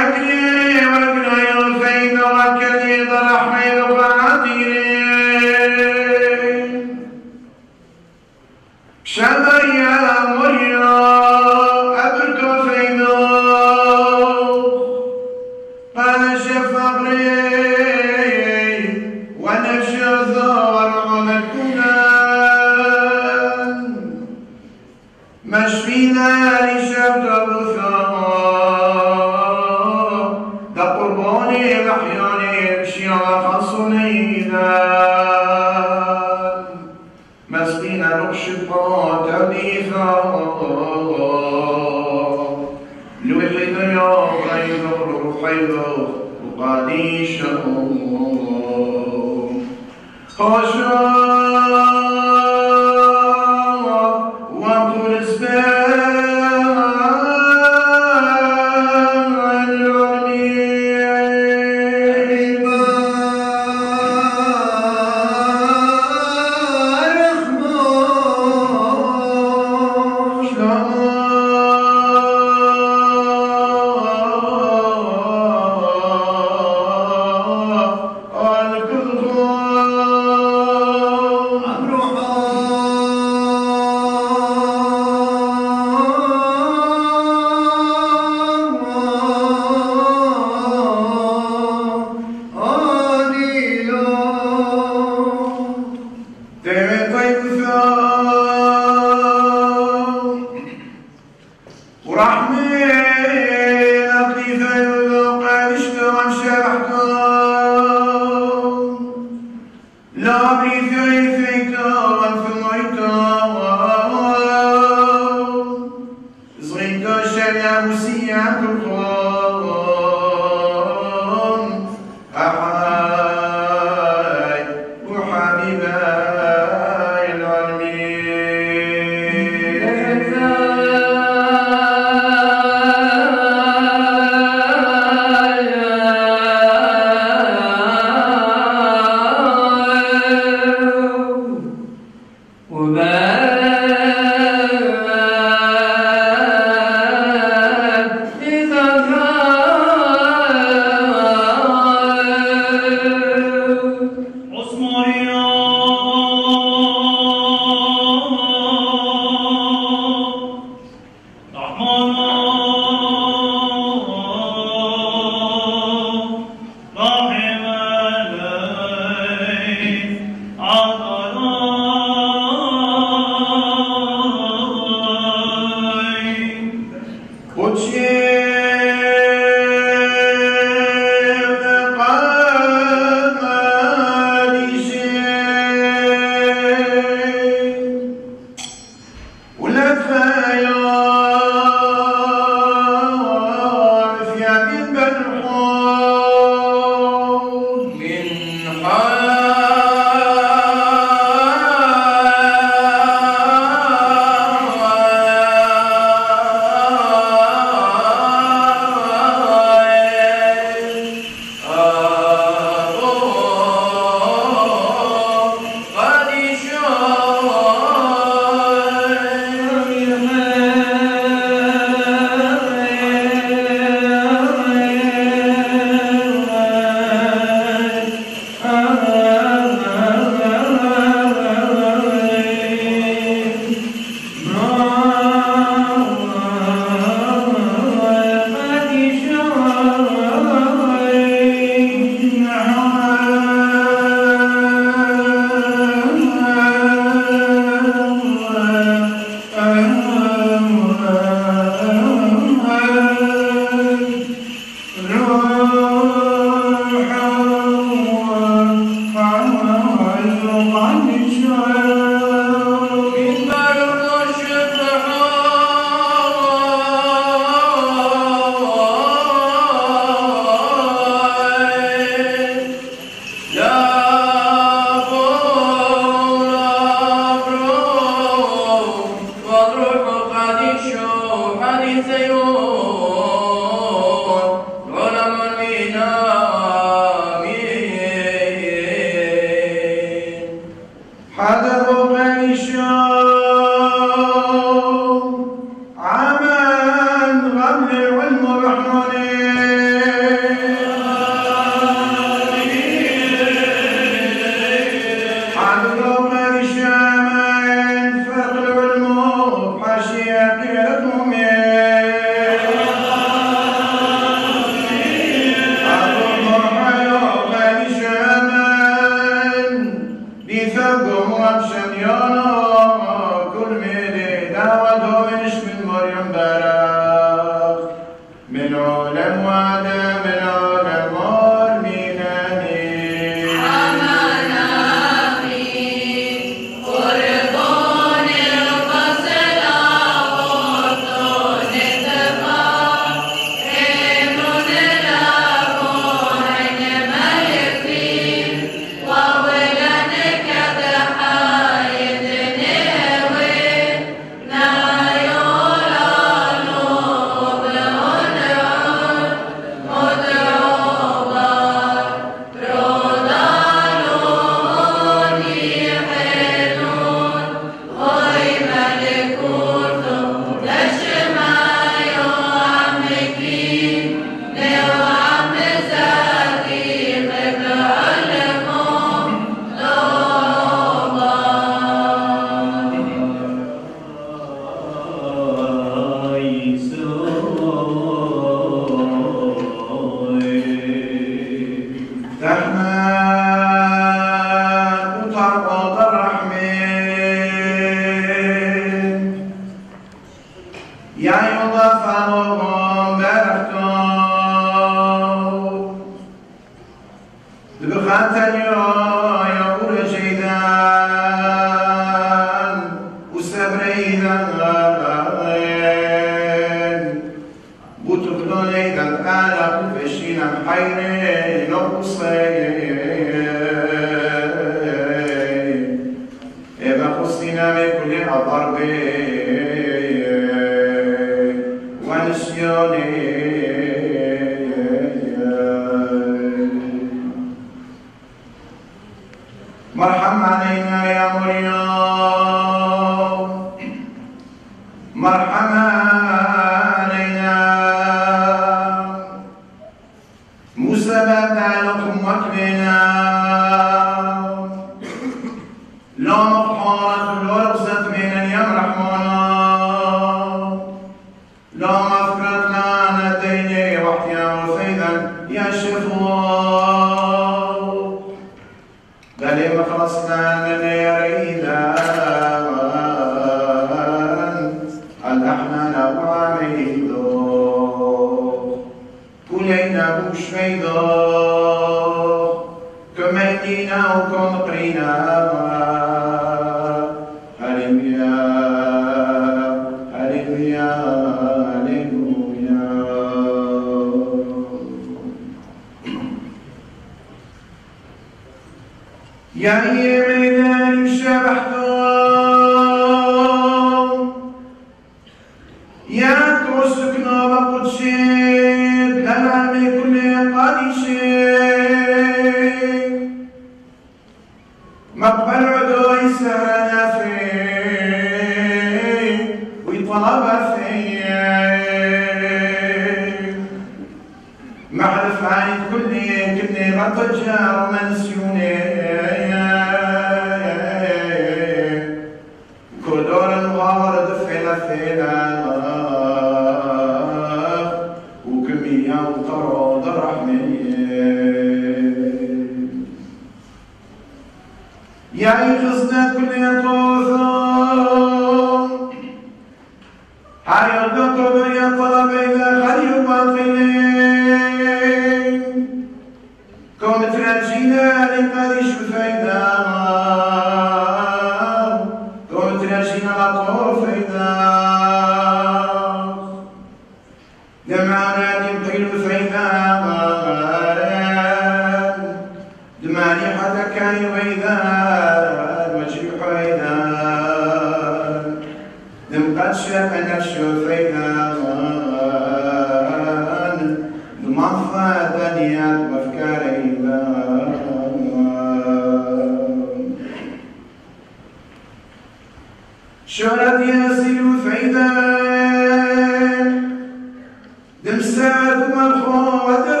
دمسات ملخوة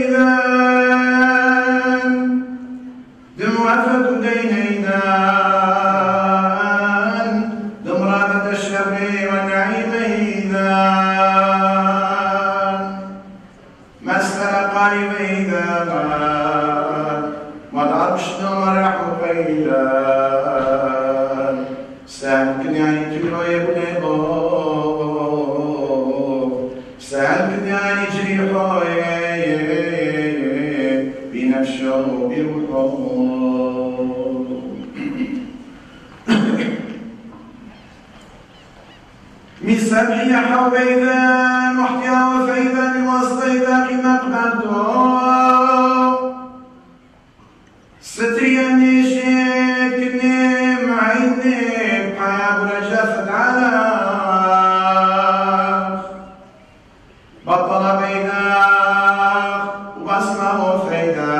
بيدان دموافة دينيدان دمرابة الشر والنعيم إيدان مسر قارب إيدان والعرش دمرح قيدان سامكن يعني تلو يبني سألك يعني جريحه بنفسه بروحه من سبعي حويدا محتيا وفيدا وصيدا مقبلته ستريا نشيك نيم عيني بحاب رجفت على بطل بيدا وبصمه فيدا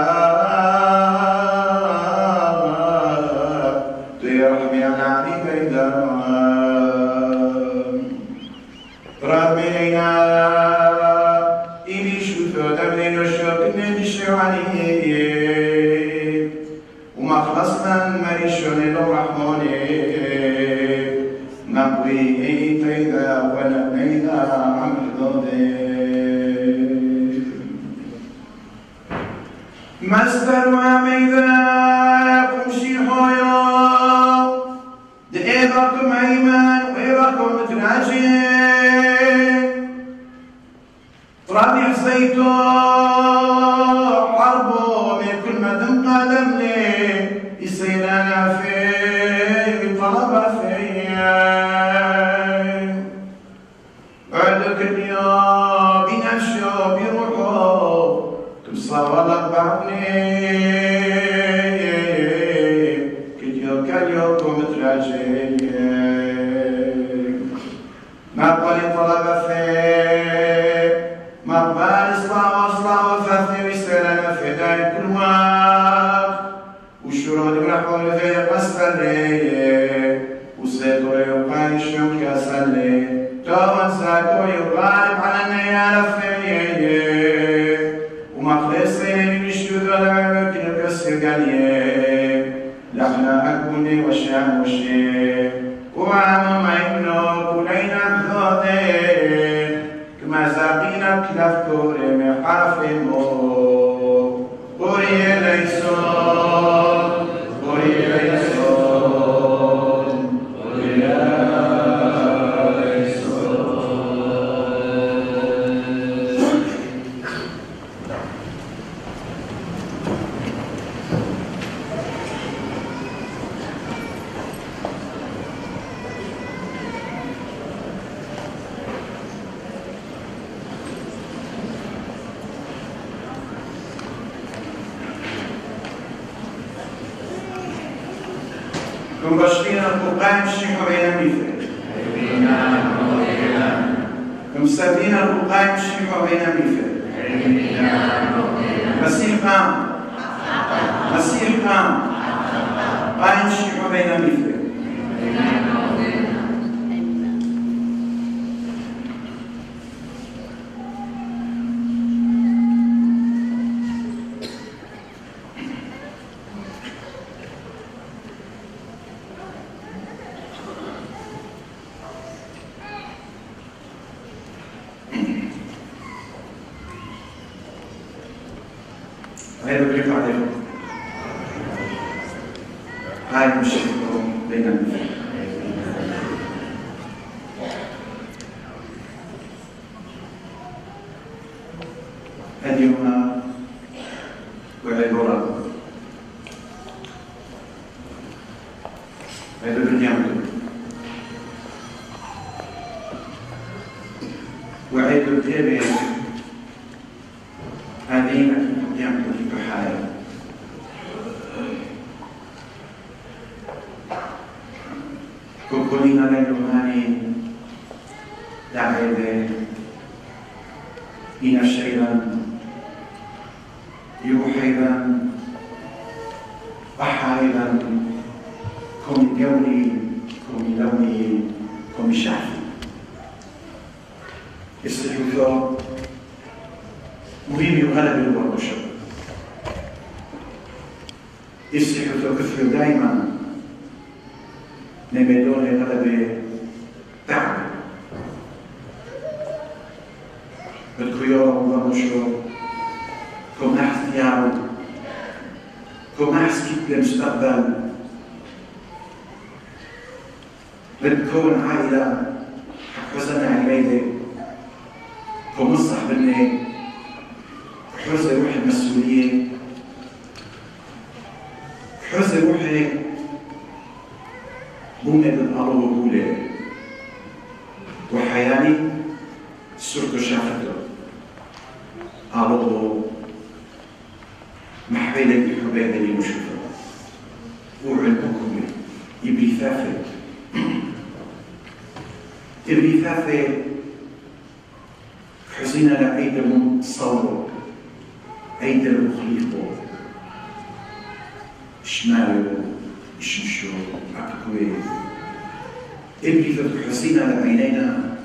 تيرحمي على علي بيدا ربنا إلي شوفو دمني نشوك نمشي عليك وما خلصنا مريشوني لو رحموني نقوي تيدا ونبنيدا عمل ضدي مستر وميدا كمشي حويا دقيبكم عيمان وإيبكم متناجي ربيع زيتو حربو من كل ما دم قدم لي يسيرنا في طلب في عدك اليوم بنفسه بروحه تمصور بعوني كل يوم كل يوم متراجع ما قولي طلب فيه مقبال اصلاح واصلاح وفثني ويسألنا في داي كل وقت والشرود ورحول في قصر لي وسيدو يقال الشوك كسر لي توان ساكو يغالب على النيال فيه ومخلصين يشتد والعمك نكسر قليه لحنا أكوني وشام وشيه وعام ما يملك ولينا بذوذي كما زاقينا كلاف كوري محافمو قوري ليسون قوري ليسون قوري ليسون كم بشرين القرآن الشيخ بين مثل كم سبين القرآن الشيخ بين مثل مسيح قام مسيح قام قائم الشيخ بين مثل هاي بقولك عليهم هاي مشيكم بين المثل اليوم وعبارة هاي بالنعمة وعيد التابع هذه يعمل بحاله كوكولينا للروماني دعيبه إن الشيطان يوحيدا أحايدا كم جوني كم لوني كم شعبي استحيثوا مهم يغلب الورشة يفسحوا توقفوا دائما نمدون غلبة تعب بالخيار ورشة كم احتياج كم احسكت للمستقبل بتكون عائلة حزن عميدة كم نصح بني حزن روح المسؤولية حزن روحي بومي بالأرض وقولي وحياني صرت شافته أرضه محبيلك بحبيبة اللي مشوفه وعلمكم يبري ثافة يبري ثافة حزينة لأيدي من صوره أيدي المخليقه شماله يشمشو عقوي ابني فتح حزينة لعينينا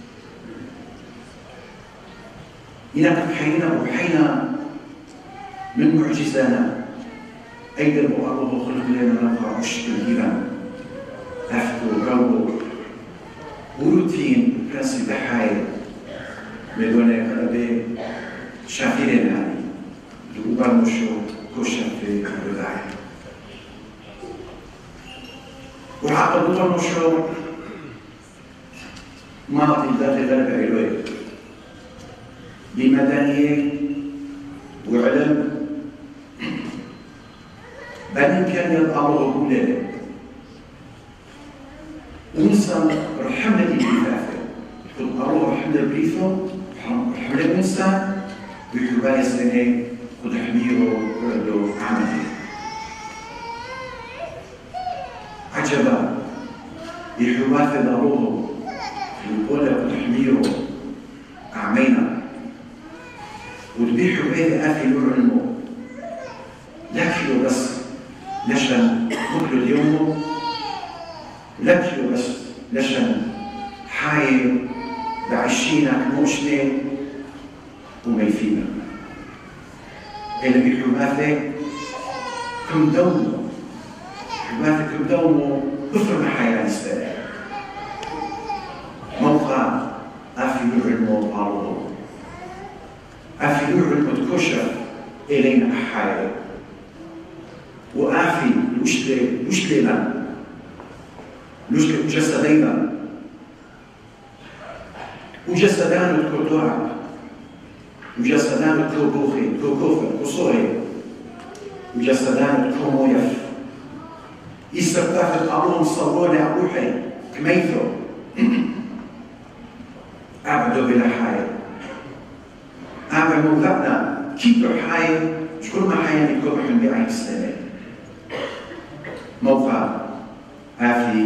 إنك حينا وحينا من معجزانا أيضا الله خلق لنا نبقى عشق الجبن أفتو قلبه وروتين برنسي بحاي مدونة قلبي شافيرين يعني لقبان مشو كوشن في الرضاعي وعقد لقبان مشو ما تقدر تغلب علوي بمدنية وعلم بعدين كان يطلعوا أولاد ونسى رحمة الإنفاثة يقول أروح رحمة البريثو رحمة الإنسان ويحبها سنة قد حميره وقالوا عملي عجبا يحبها في ضروه يقول قد حميره أعمينا وتبيحوا بيه آخي نور علمه لكيو بس لشان كل اليوم لكيو بس لشان حاي بعشينا كموشنا وميفينا اللي بحماثة كم دومه حماثة كم دومه كفر محايا نستاذ موقع آخي نور علمه عرضه آخي نور علمه تكشف إلينا أحايا وآفي لوشلنا لوشل جسدينا وجسدان الكردوع وجسدان الكوكوخي كوكوفي كوصوهي وجسدان الكومويف يستفتح الأمون صلوني أبوحي كميثو أعبدوا بلا حاية أعبد موضعنا كيتو حاية شكون ما حياني كوبح بعين السنة موقع آفي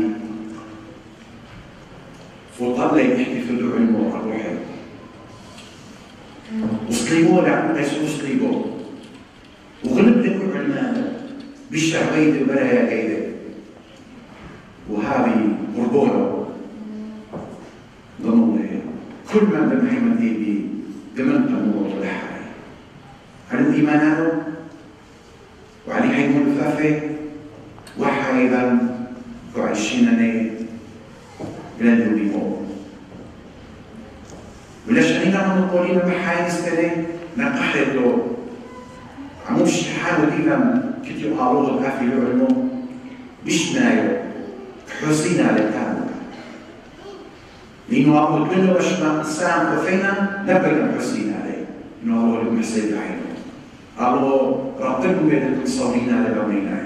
وطلع يحكي في دعو الموقع روحي وصليبو لعبو قيس وصليبو وغلب لكم علمان بالشعبيد وبرايا قيدة وهذه قربونه ضمنه كل ما بمحمد إيبي دمنت الموت لحالي على إيمانه وعلي حيمون الفافة وحايبا وعشينني بلندو بيمو ولا شرينا من القولين بحاين السنة نقحر له عموش حالو ديما كتير قالوه الكافي لعلمه بشنايو حسينا للتابع لأنه أقول كله وشما الساعة وفينا نبغي حسين عليه إنه هو اللي محسين بعينه الله ربطكم بيدكم صورينا لبونينا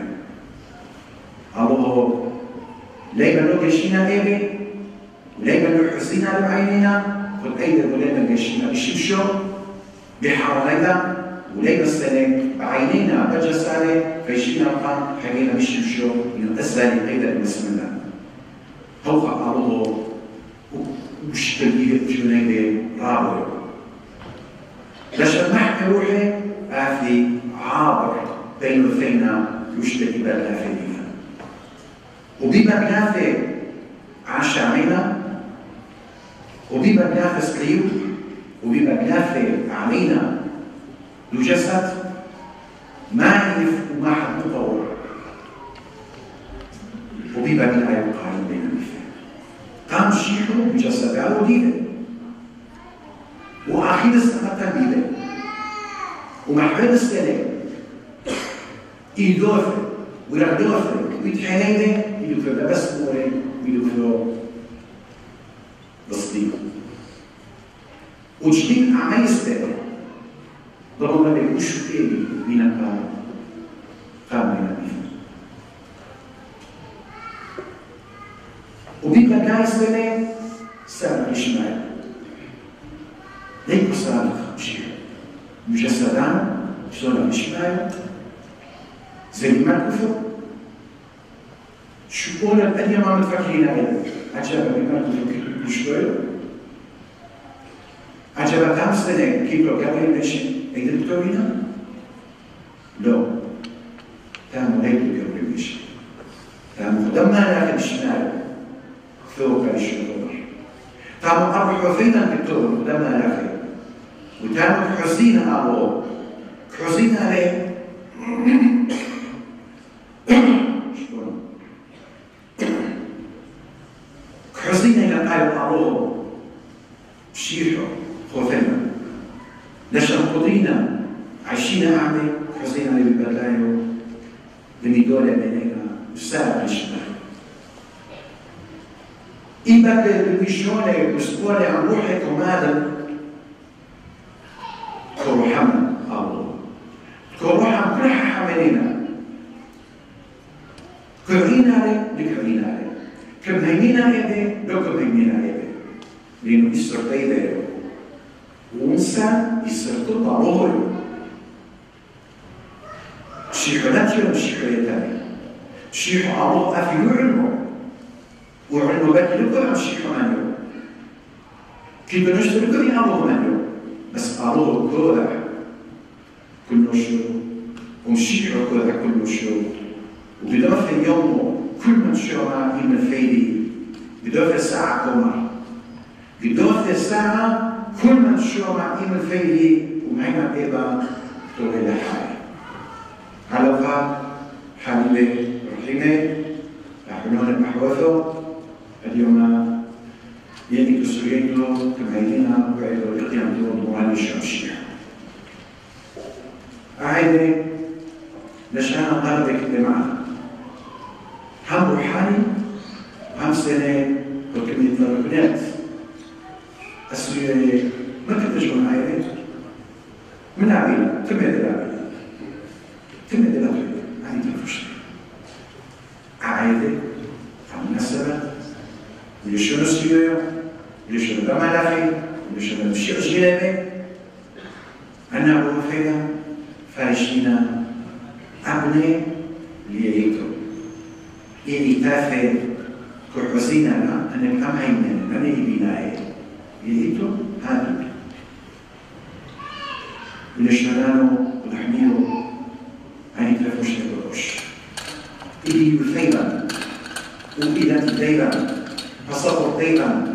الله ليما لو جيشينا إيبي وليما لو حسينا لبعيننا قد أيضا وليما جيشينا بشبشو بحوالينا وليما السنة بعينينا بجسالي فيشينا القان حقينا بشبشو إنه أسالي أيضا بسم الله توقع الله وشتلقيه جنيدي رابر لشان نحكي روحي آفي عابر بين وثينا يشتكي بالآفرين وبما بنافي عشامنا وبما بنافي سليو وبما بنافي علينا الجسد ما يعرف وما حد مطور وبيبقى من آية قارن بين المثال قام شيحه بجسد على دينه وأخير السنة بيده ومحبين السنة يدوفر ويردوفر ويتحنينه يدوفر بس موري ويدوفر بسطيق وجديد عمل السنة ضرورة بيقوشوا تاني بين القام قام بين المثال وبيبقى جاي السنة سابق إشمال ليكو سابق شيء مجسدان شلون الإشمال زي ما الكفر شو قول الأدية ما متفكرين عليه عجبا بما الكفر شوية عجبا كم سنة كيف لو قبل ماشي أيضا دكتورينا؟ لا تام ليك قبل ماشي تام قدام ما لك الشمال فوق الشرور تام أبو حسين الدكتور قدام ما لك وتام حسين أبو حسين عليه حسين إلى قال أبو شيحه خوفنا نشأ قضينا عايشين أعمى حسين عليه بالبدلايو بميدولة بيننا وسابق الشمال إيبك بمشونة بسبولة عن روحك وماذا كروحنا الله كروحنا كلها حملنا كرهينا عليه لكرهينا عليه كم هيمينا عليه لو كم هيمينا عليه لأنه يسر طيبه وإنسان يسر تطلع روحه شيخ لا تيرم شيخ يتاني شيخ الله أفي علمه وعلمه بك لكم عن شيخ مانيو كيف نشتري لكم يا الله مانيو بس الله كودع كل شو ومشيخ كودع كل شو وبدافع يومه كل من شرع من الفيدي بدافع ساعة كمان بدافع ساعة كل من شرع من الفيدي ومعنا إيضا تقول الحياة على قال حبيبي رحمه يحملون المحوثه اليوم يدي تسرين له كمعيدنا وعيدوا القيام دون موالي الشمشية أعيدي نشأنا قلبك بمعنى هم روحاني هم سنة وكمية الركنات أسوية ما تتجمع عيدي من عبيلة كم يدي العبيلة كم يدي العبيلة عندي تنفشني عايدة عن نسبة يشون السيويو يشون بملافي يشون المشيع جلبي أنا أبو فيدا فايشينا أبني ليهيتو إني تافي كحوزينا أنا كم هيمن أنا يبيناي ليهيتو هادو ولشنانو ولحميو أني تافوش نبروش إلي يثيبا وإذا تديبا فصبر ديبا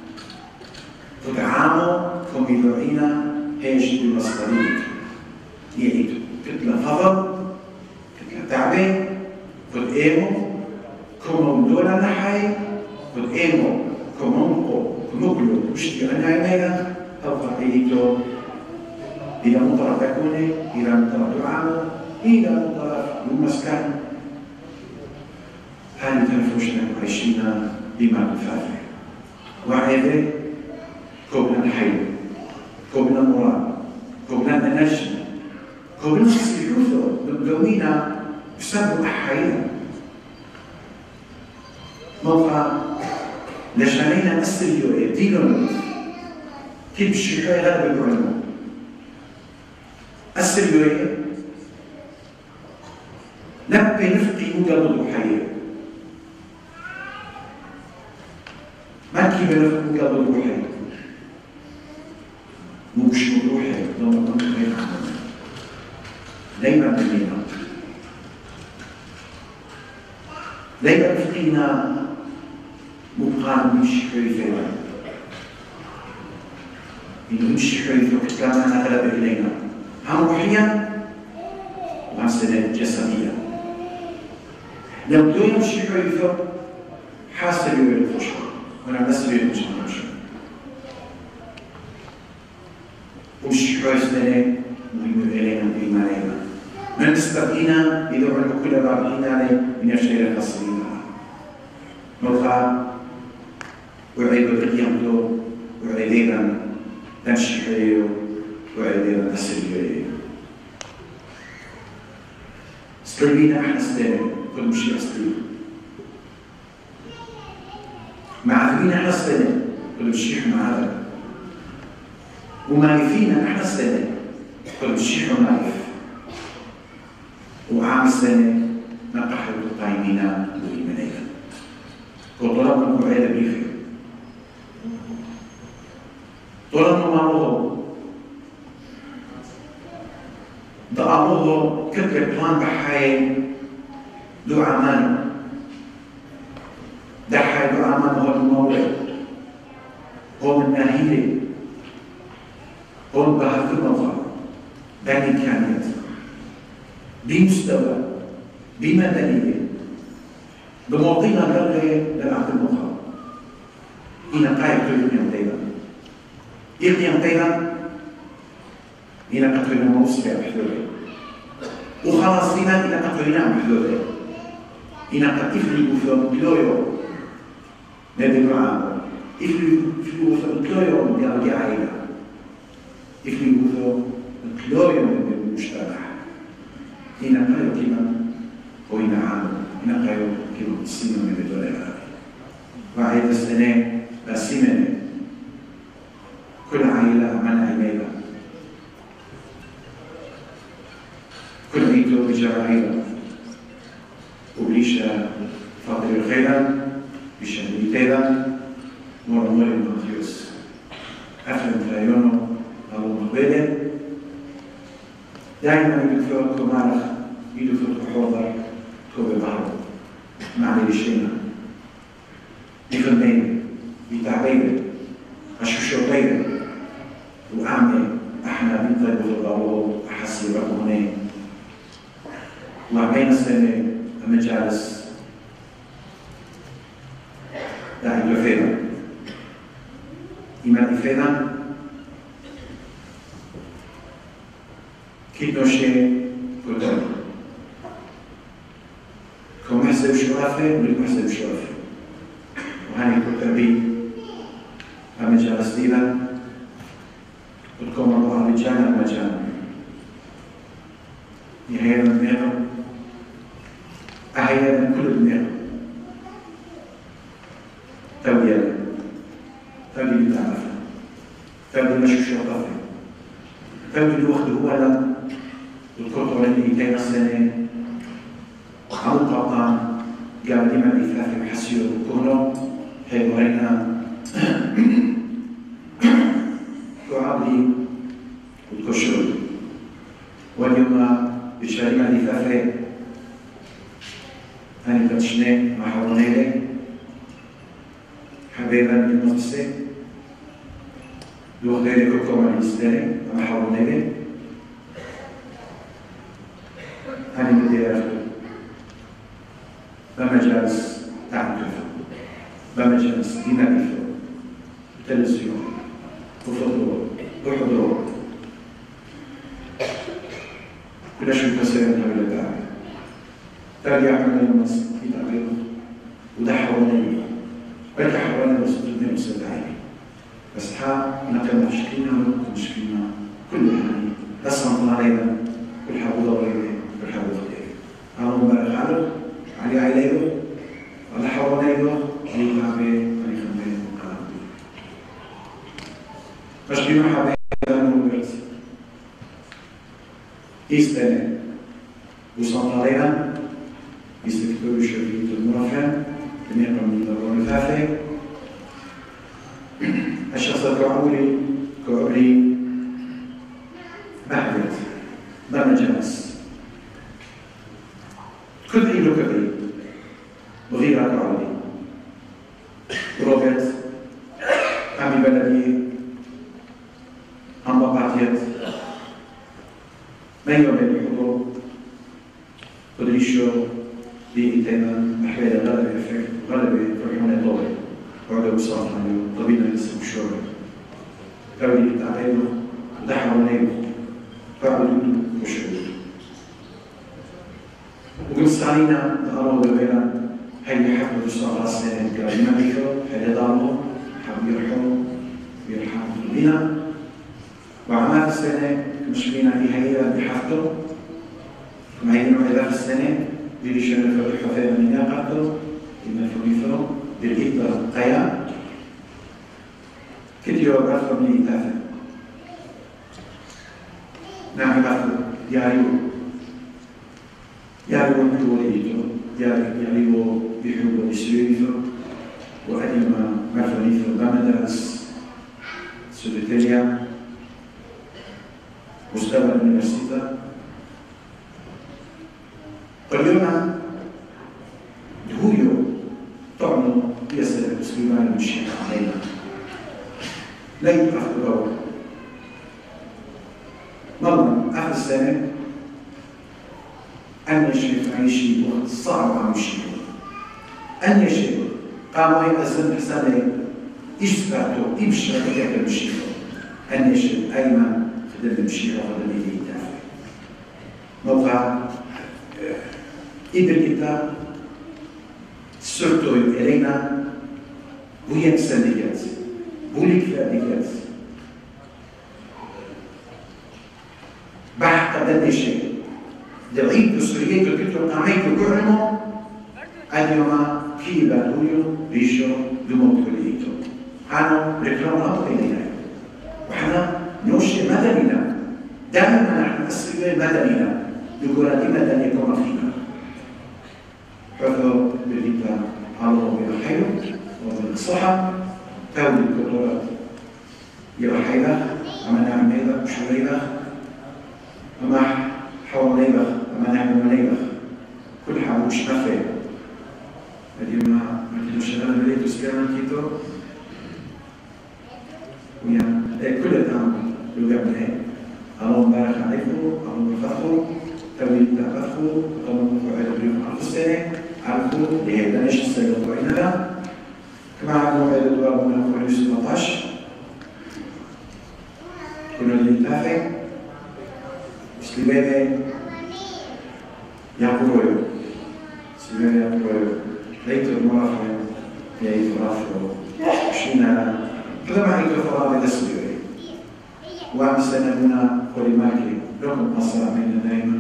تدعامو كميدوعينا هيش بالمصدرين يعيدو كتلا فضل كتلا تعبين كت إيمو كمم دولا نحاي كت إيمو كممقو كمقلو مشتي عن عينينا أو قاعديتو إذا مطرف تكوني إذا مطرف دعامو إذا مطرف المسكن هل تنفوشنا عايشين بما نفاته وعيده كوبنا الحي كوبنا المراد كوبنا النجم كوبنا السيوثو بالدوينة بسبب أحيانا موقع لجنانينا السليو يدينون كيف الشيخي غير بالعلم السليو نبي نفقي مجرد حياة ما كيف نفقي مجرد حياة مش مروحي لو ما كنت غير عمل دايما بنينا دايما فقينا مقام مش حريفة إنه مش حريفة كتلامنا غلب إلينا هم روحيا وهم سنة جسدية. لو دو يمشي حيثو حاسة بيوي الفشل وانا بس بيوي المشي ومشي حيثو مهم إلينا بإيماننا من استبقينا يدعو كل بابقينا من الشيء الخاصين نلقى وعيد بالقيامته وعيدنا تمشي حيه وعيدنا تسير حيه استربينا احنا استنى كل شيء استربينا معذبين احنا استنى كل شيء معذب ومعرفين احنا استنى كل شيء معرف وعام السنة نقحل القائمين بالإيمانية وطلبنا قعيدة بيخير طلبنا معه ضعبوه كل بلان بحاي ذو عمان دحاي ذو عمان هو المولد هو من ناهيلي هو من بهذا المظهر بني كانت بمستوى بمدنية بمعطينا بلغة للعقد المخاطر إن قاية قيم طيبا يقيم طيبا إن قطرنا موصلة محدودة وخلاص إن إن قطرنا محدودة إن قد إفلي بفضل بلويو نادي معاه إفلي بفضل بلويو من قلبي عائلة إفلي بفضل بلويو من المجتمع إن قايو كما وإن عام إن قايو كما تصينا من الدولة العربية وعيد السنة بسيمنة كل عائلة من عميلة كل عيدو بجار عائلة وبليشة فاضل الخيرا بيشة مليتيرا مور مور الماتيوس أفلم ترايونو أو مقبلة دائما يدفع كمارخ يدفع حوضر كوب بحر معني لشينا بفنين بتعبير أشوشوطين وأعمل احنا بنطلب الضوء أحسي رقمين وعبين السنة المجالس داعي لفينا إيمان إفينا كيف نوشي كتب كم حسب شرافة ولكم حسب شرافة وهاني كتبي المجالس دينا ولكم الله رجانا المجانا نهاية الميغة أحيانا كل الميغة تويا تويا بتعرفها تويا مشو شرافة تويا الوقت هو لا الكتب اللي كان السنة عمقا قال لي ما إثلاث بحسيو وكونو حيواننا كعبلي والكشور واليوم بشاري ما إثلاث أنا بتشني مع حوانيلي حبيبا بالمدرسة يوخديني كوكو عن السنة مع حوانيلي أنا بدي أخذ بمجالس تعرف بمجالس ديناميك تلفزيون وفضول وحضور كل شيء كسر هذا الدعم ترجع من الناس يتعبوا وده حوالي بل حوالي وصلنا مسدعين بس ها نقل مشكلنا مشكلنا كل يعني بس نطلع علينا كل حبوضة غيره كل حبوضة غيره أنا مبالغ على علي عليه على حواليه علي غابه علي خمبه مقابل مش بما حبيه نوبرت إستنى وصلنا عليها يستكتور شركة مور أفرem بنقرأ من الدور الثالث الشخص الكعولي كعولي بهدت بمجالس كل إيلو كبير بغير كعولي روبرت عمي بلدي عم ببعتيت ما يوم الحضور قدريشو بإتمام أحوال غلبة إفكت غلبة فرحونة طوبة وعلى وصاف عنه طبينا نسم الشورى كوني تعبينه ودحر ونيبه فعلوا مشهور وقلت علينا نقرأ بينا هي حفظ الصلاة السنة كريمة بيكو هي دارهم حب يرحموا ويرحموا بنا وعمال السنة مش بينا هي بحفظه معينوا إذا السنة ديري شنو في الحفاظ من قبله إما في الفرن بالإبرة قيام كتير أكثر من إتافة نعم أكثر ياريو ياريو بوليتو ياريو بحب السويفو وأديما مرفنيفو بمدرس سودتاليا مستوى الأونيفرسيتا قلنا دهويو طعنوا يسأل المسلمان المشيخ علينا لا يتقف الدور مرة آخر السنة أن يشرف عيشي وقت صعب عن الشيء أن يشرف قاموا يأذن حسابي إيش سبعته إيش رأيك المشيخ أن يشرف أيمن خدم المشيخ وخدم إليه دافع موقع إبر الكتاب سرتو إلينا وهي السنديات بوليك فاديات بعد قدر شيء دعيت بسرية الكتب عميت كرمه اليوم كي بالويو بيشو دموت كليتو أنا ركلام هذا إلينا وحنا نوشي مدنينا دائما نحن نسوي مدنينا يقول هذه مدنية كما فينا حفظوا بالكتاب الله يرحيه وبالصحة تولي الدكتورات يرحيه أما نعم ليبخ مش ليبخ أما حول ليبخ أما نعم ليبخ كل حاجة مش نفع هذه ما ما تدوش أنا بليت وسكان كيتو ويا كل الأمر يوجد من هيك الله مبارك عليكم الله يرفعكم تولي تعرفوا وطلبوا على اليوم عرض السنة عرفوا لهذا نشر السيارة وإننا كما عرفوا على الدوار من أخوة سبعة عشر كنا نتفق سليمان يقول سليمان يقول ليت مر أفرم يعيد رافعه عشرين كذا ما يقول فرابة السليمان وعم سنة قولي ماكي لكم مصر عمينا دائما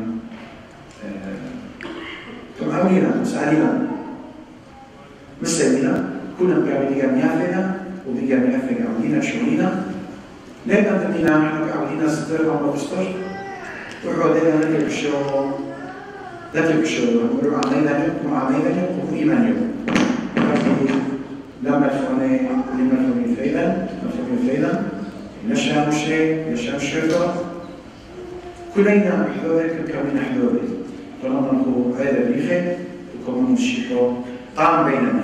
كم عملنا مساعدنا مساعدنا كنا بعملية ميافنا وبيجا ميافنا عملنا شغلنا لما تبينا نحن بعملنا ستر ومبستر وعودنا نتي بالشغل نتي بالشغل نقول عملنا نقوم عملنا نقوم إيمان يوم لما تفوني لما تفوني فيلا تفوني فيلا نشأ شيء نشأ شيء كلنا حذورك كمين حذوري طالما نقول هذا بيخي وكمان الشيخ قام بيننا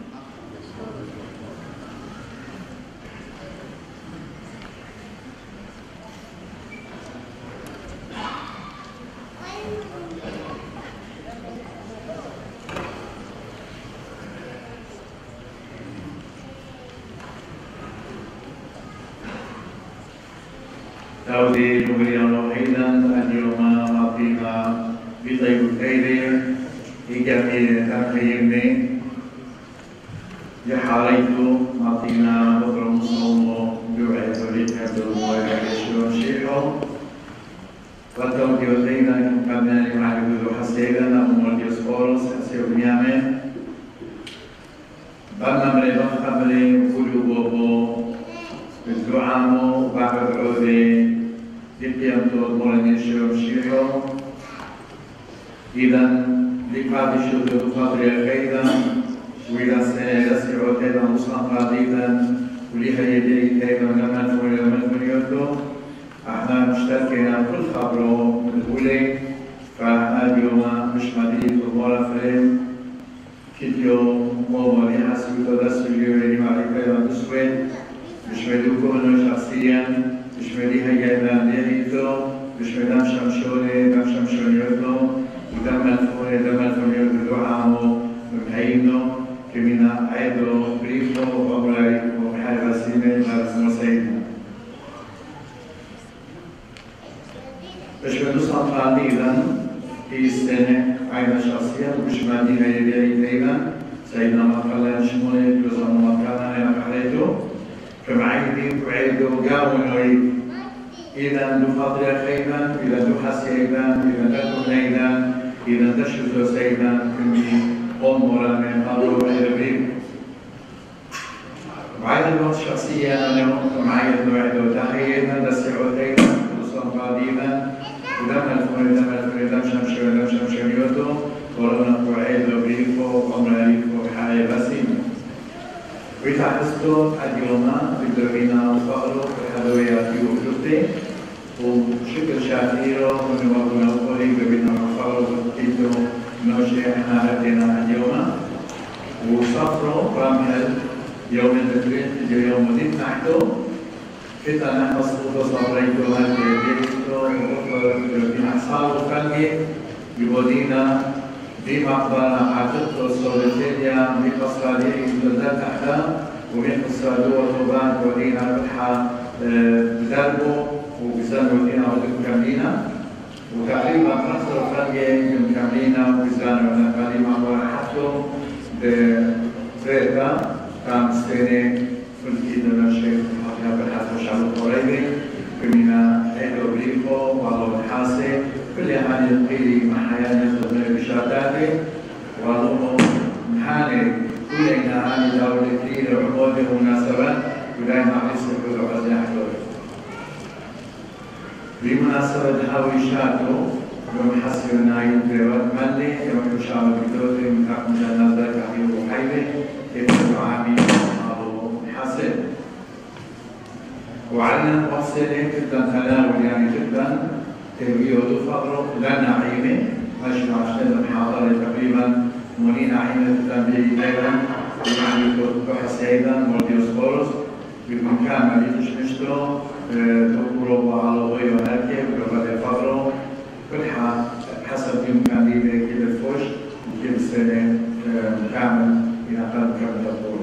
تودي مغريا وحيدا اليوم نعطينا بطيب الخير إيجابي تنخيمني يحاريتو نعطينا بطر مصرومو بوعي توليد هدو ويحيشون شيحو وتودي وحيدا كم كمنا يمعلي بذو حسيدا أمور ديسقورس أسيو بنيامين بنا مريبا خبري وكلو بوبو بذو عامو وبعد عودي ديبيانتو مولاني شيو شيحو إذا لقاء الشهود قادر خيرا وإذا سيرسل خيرا مصطفى قديدا ولها يدي خيرا لما تولي لما توليته احنا مشتركين كل خبره من الأولى فاحنا اليوم مش مدينة مور أفرم كل يوم مو لي حسب تدرس اليوم مع خيرا نسوي مش مدوكم انه شخصيا مش مديها جايبان ليهيتو مش مدام شمشوري بشمهندس قليلا في السنة عين شخصية وبشمالين يدي ديما سيدنا مقالا شمولي جزء مقالا أنا بحريته كمعيدي وعيدو قاو نريد إذا نفضل خيبا إذا نحسيبا إذا نكون ليلا إذا تشهد سيدا كمي أمورا من قبل وإلبريم وعيد الوقت شخصيا أنا معيد نوعد وتحيينا نسيعوتين خصوصا قديما ودم الفن دم الفن دم شمش ودم شمش يوتو ورنا وعيد وبريكو وعمر ريكو بحاجة بسيم ويتحدثتو اليوم بدورينا وفقرو وحدويات يوجدتي وشكل شاكيرو ونوابنا وقولي ببنا وفقرو وكيتو نوشي احنا هدينا اليوم وصفرو رامهل يوم التدريب يوم مدين نحتو فتنا مصروف صبريتو هذه بيتو وفقرو أصحاب القلبي يودينا بمقبرة عاتقه السودتية بقصراليه بلدات تحتها ومن قصرالوه وطوبان ودينا فتحة بدربه وبزان ودينا ودكم كاملينا وتقريبا نصر الفرقية يمكن كاملينا وبزان ودكم كاملينا مقبرة حتى بفريقة كان سنة كل كيدا نشيء حقنا بالحث وشعب القريبي كمينا ايدو بريكو والله الحاسي كل هذه القيلي محيانا خدمة بشاتاتي والله محاني كلنا هذه الدولة كثيرة وعقودة ومناسبات ودائما عم يصير وعزيز حلوة بمناسبة هاوي شاتو يوم حسيونا يدريوات مالي يوم يشعر بدوتي من حق مجانا ذاك حبيب وحيبي يبدو عامي أبو حسن وعلنا وصلنا جدا تناول يعني جدا تنبيه فقره لنا عيمه ماشي عشان المحاضرة تقريبا منين عيمه التنبيه دائما يعني بحث ايضا مولديوسبورس بيكون كامل يتشمشتو تقولوا وعلوي وهكي وقبل فقره كل حسب يمكن لي كده الفوش كل سنة كامل إلى قلب كامل تقول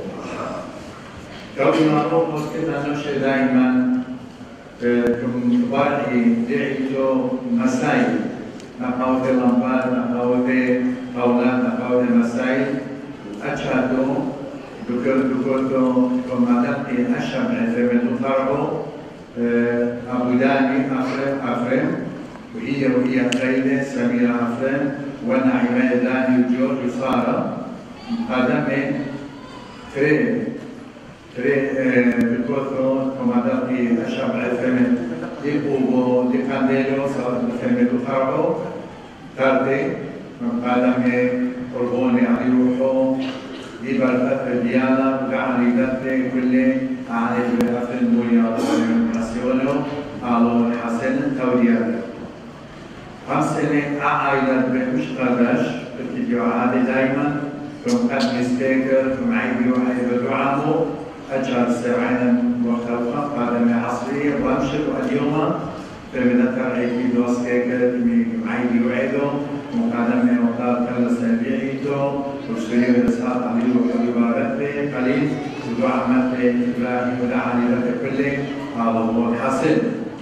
كوننا نقص كده نمشي دائما كمبارحي دعيتو مسائل نقاوة الأنبار نقاوة قولات نقاوة مسائل أشهدو دكتور دكتور كمالتي أشهد عزيمة طرحو أبو داني أفرم أفرم وهي وهي قيدة سميرة أفرم ونعيمة داني وجورج وسارة قدمين تري تري بكوثو كمالتي أشهد عزيمة لقوبو لقانديلو سواء لفهمتو خربو تردي قدمي قربوني علي روحو دي برفت الديانة وقعني دفت كل عن الأفل المولية والمحسيونو قالوا حسن تودياته خمسة عائلة بمش قداش بتجيو عادي دايما كم قد سبيكر كم عيبي وحي بدعامو أجهر سبعين مختلفة قادمة عصرية وأمشر اليوم فمدتر عيبي دو سبيكر كم عيبي وعيدو مقادمة وقال كلا سبيعيتو وشريب الإسحاق عليه وحبيبا ربي قليل ودعا متى إبراهيم ودعا لي كله قال الله الحسن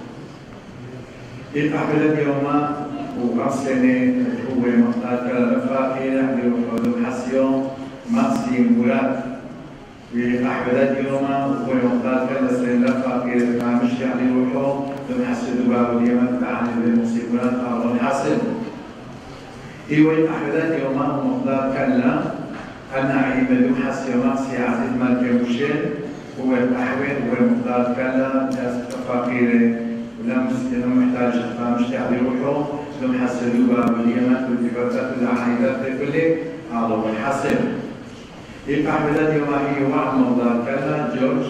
يتحمل اليوم وغسلني هو مختار كلا رفاقي نحن وحدو حسيون مقسي مراد ويتحمل اليوم وهو مختار كلا سين رفاقي مش يعني روحه ثم حسن باب اليمن دعا لي بالمصيبات قال الله الحسن إيوه يتحمل اليوم ومختار كلا أنا عيب حسي ومقسي عزيز مالك وشيل هو الأحوال هو المختار كلا ناس فقيرة ولا مسلم محتاج مش تعبي روحه لم حسدوا باب اليمن والتفاتات العائلات كله على الحسن يبقى أحمدات يوم هي واحد مختار كلا جورج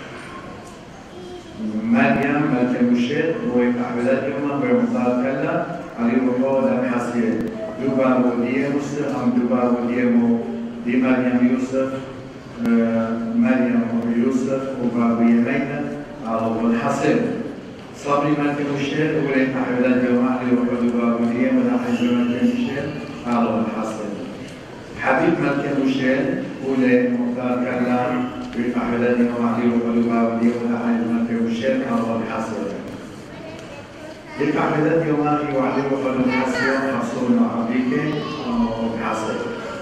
مريم مالك وشيل هو أحمدات يوم هو المختار كلا على روحه لم حسين دوبا وديه مسلم أم دوبا وديه دي مريم يوسف مريم ويوسف وبابو يمينة على الحسن صبري مالك الشيخ ولين أحمدات يوم أهلي وحدو بابو ديم ونحن مالك الشيخ على الحسن حبيب مالك الشيخ ولين مختار كلام أحمدات يوم أهلي وحدو بابو ديم ونحن مالك الشيخ على الحسن للتعبيرات يومها يوعدوا خلوا الحسيون حصولنا عبيكي وبحصل.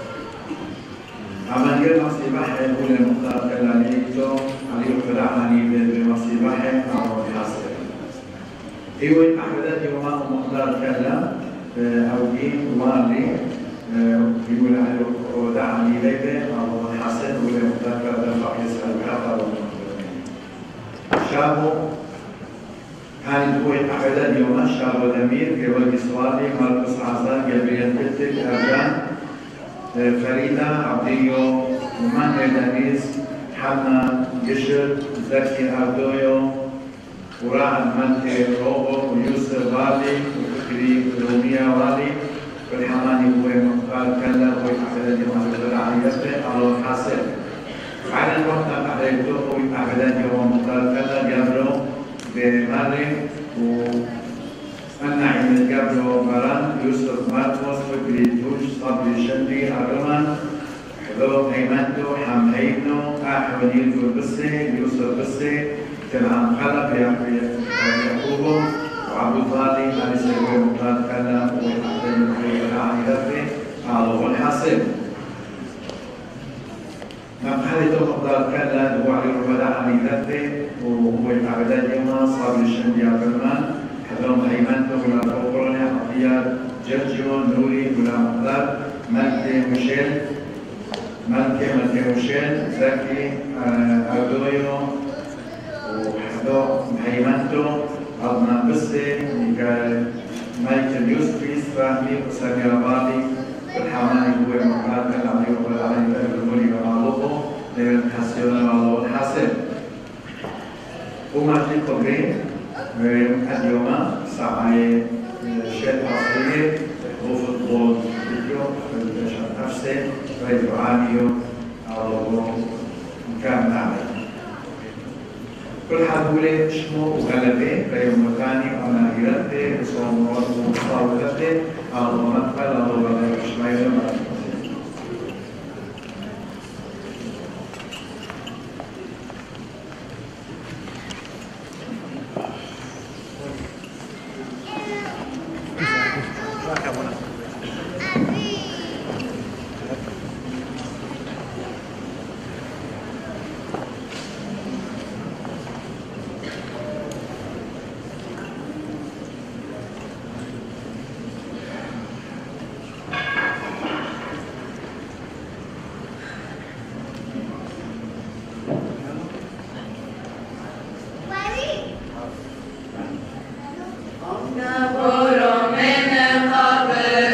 عملية مصيبة يقول المختار كلانيكتو عليه فلعني بمصيبة أو بحصل. إيوه التعبيرات يومها مختار كلام أو دين والي يقول عليه ودعني ليبه أو حسن يقول المختار كلام يسأل بحثه شابو كان هو التعبيرات يومها شابو دمير جوال سوالي ماركوس عزان جبريل بيتك أرجان فريدة عبديو ومان دانيس حنا جشر زكي أردويو ورعد منتي روبو ويوسف والي وفكري روميا والي والحماني هو مقال كلا هو التعبيرات يوم العالية على الحاسب بعد الوقت تعبيرته هو التعبيرات يوم مقال كلا جابرو بمالي وأنا عند جابرو بران يوسف ماركوس فكري توش صبري شندي أرمان حلو هيمنتو حمهينو أحمدين البصري يوسف بصري كان خلق يعقوب وعبد الطالب على سبيل المقال كلام ويحتاج إلى عائلته على الحاسب. مقالته مقدار كلام هو على الربلاء عائلته وهو التعبيرات يوما صابر الشندي عبرمان حلوم هيمنتو ولا فوقرنا عطيات جرجيو نوري ولا مقدار ملكي ميشيل ملكي ملكي ميشيل زكي أردويو وحدو هيمنتو أضنا بسي مايكل يوسفيس فهمي وسامي ربالي والحماني هو مقال كلام عليه ولا عليه بالمولي ومعلوقه لأن حسيونا معلوق الحاسب وما في قبرين اليوم ساعة شيء أصلي وفوتبول فيديو في نفسه ويعاني على مكان نعمل كل هذول شمو وغلبة بيوم ثاني أنا هيرته وصومات وصاولته على مدخل على ولا شمايل Por lo menos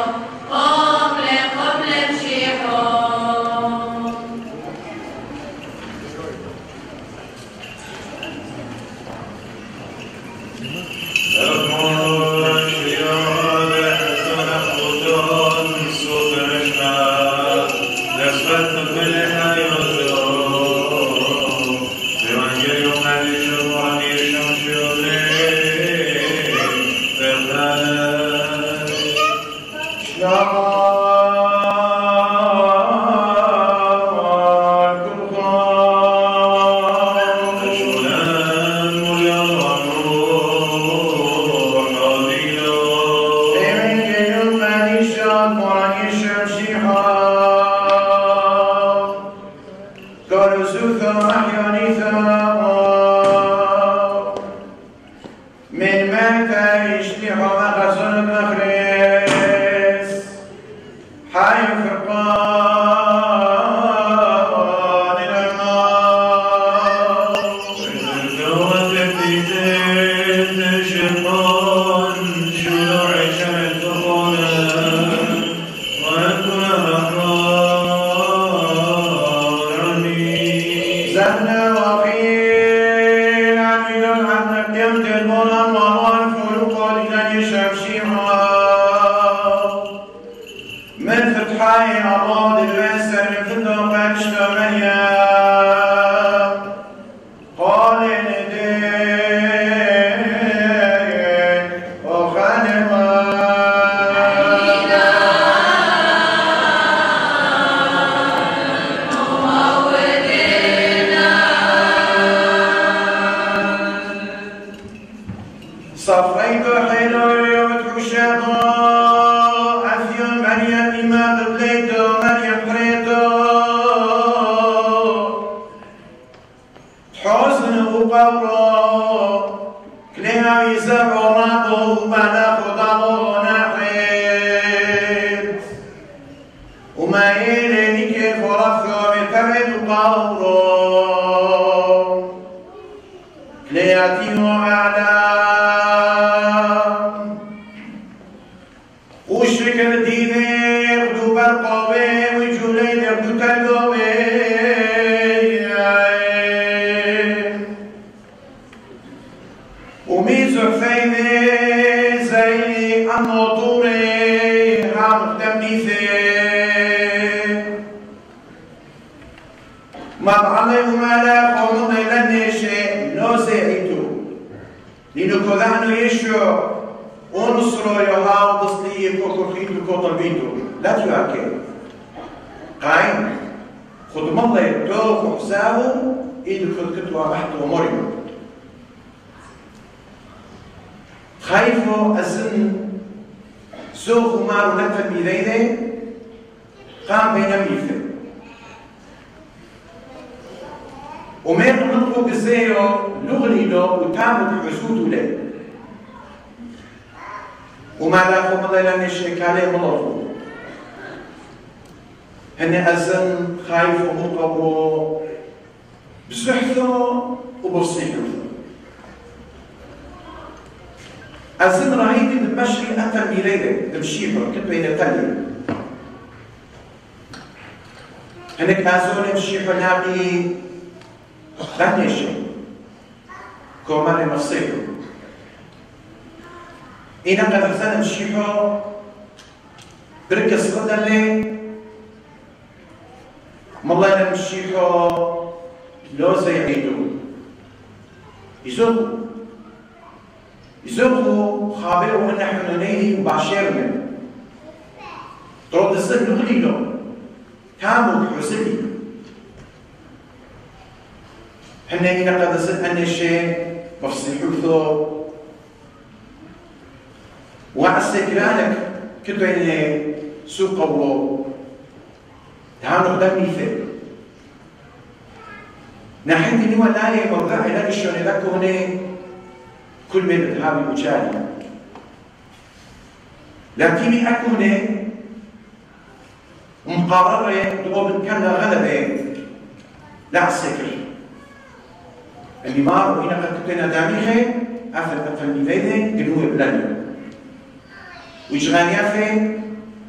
لكني أكون مقررة دوب كان غلبة لا السكر اللي مار وهنا قد كنت داميخة أفل أفل ميلادة جنوه بلاني ويشغانيا في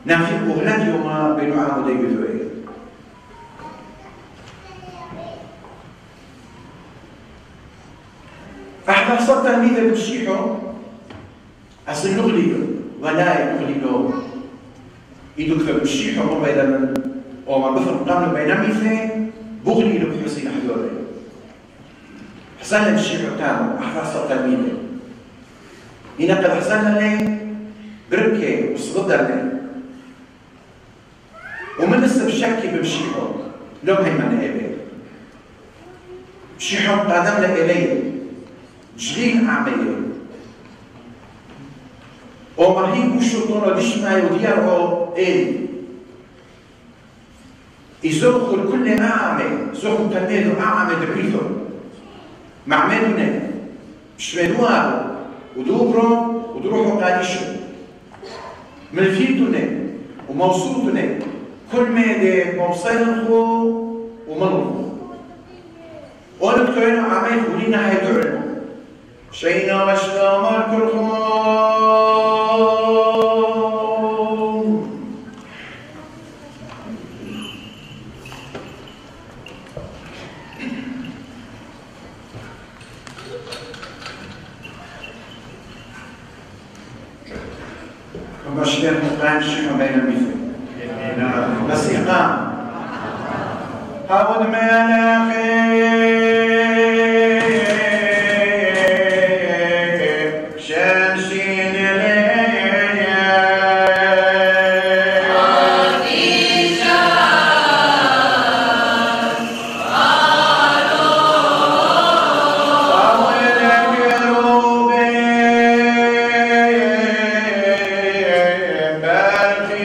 نافي أغلق يوما بينو عامو دي بدوئي أحنا صرت تلميذة بشيحو أصل نغلقه ولا نغلقه يدوك بشيحو أو بيدا من أو ما بفرق قامل بينامي فيه بغلي له بحسين حدوري حسن بشيحو تامو أحنا صرت تلميذة ينقل حسن لي بركة وصدر لي ومن لسه بشكي بمشيحو لو هي من إيبي بشيحو قادم لإلي جلين عملي وما هي بوشو ديش ما يوديارو إيه يزوخوا كل أعمى زوخوا تنميدو أعمى دبريتو معمدونا شمدوها ودوبرو ودروحوا قاديشو ملفيتونا وموصولتونا كل ما دي موصينخو ومنخو ونكتوينو عمي ولينا هيدعلمو شينا وشنا الكرخون ومشبه مقام شحو بين المثل بس إقام هاود ملاخي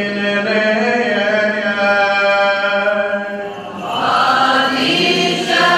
Adisha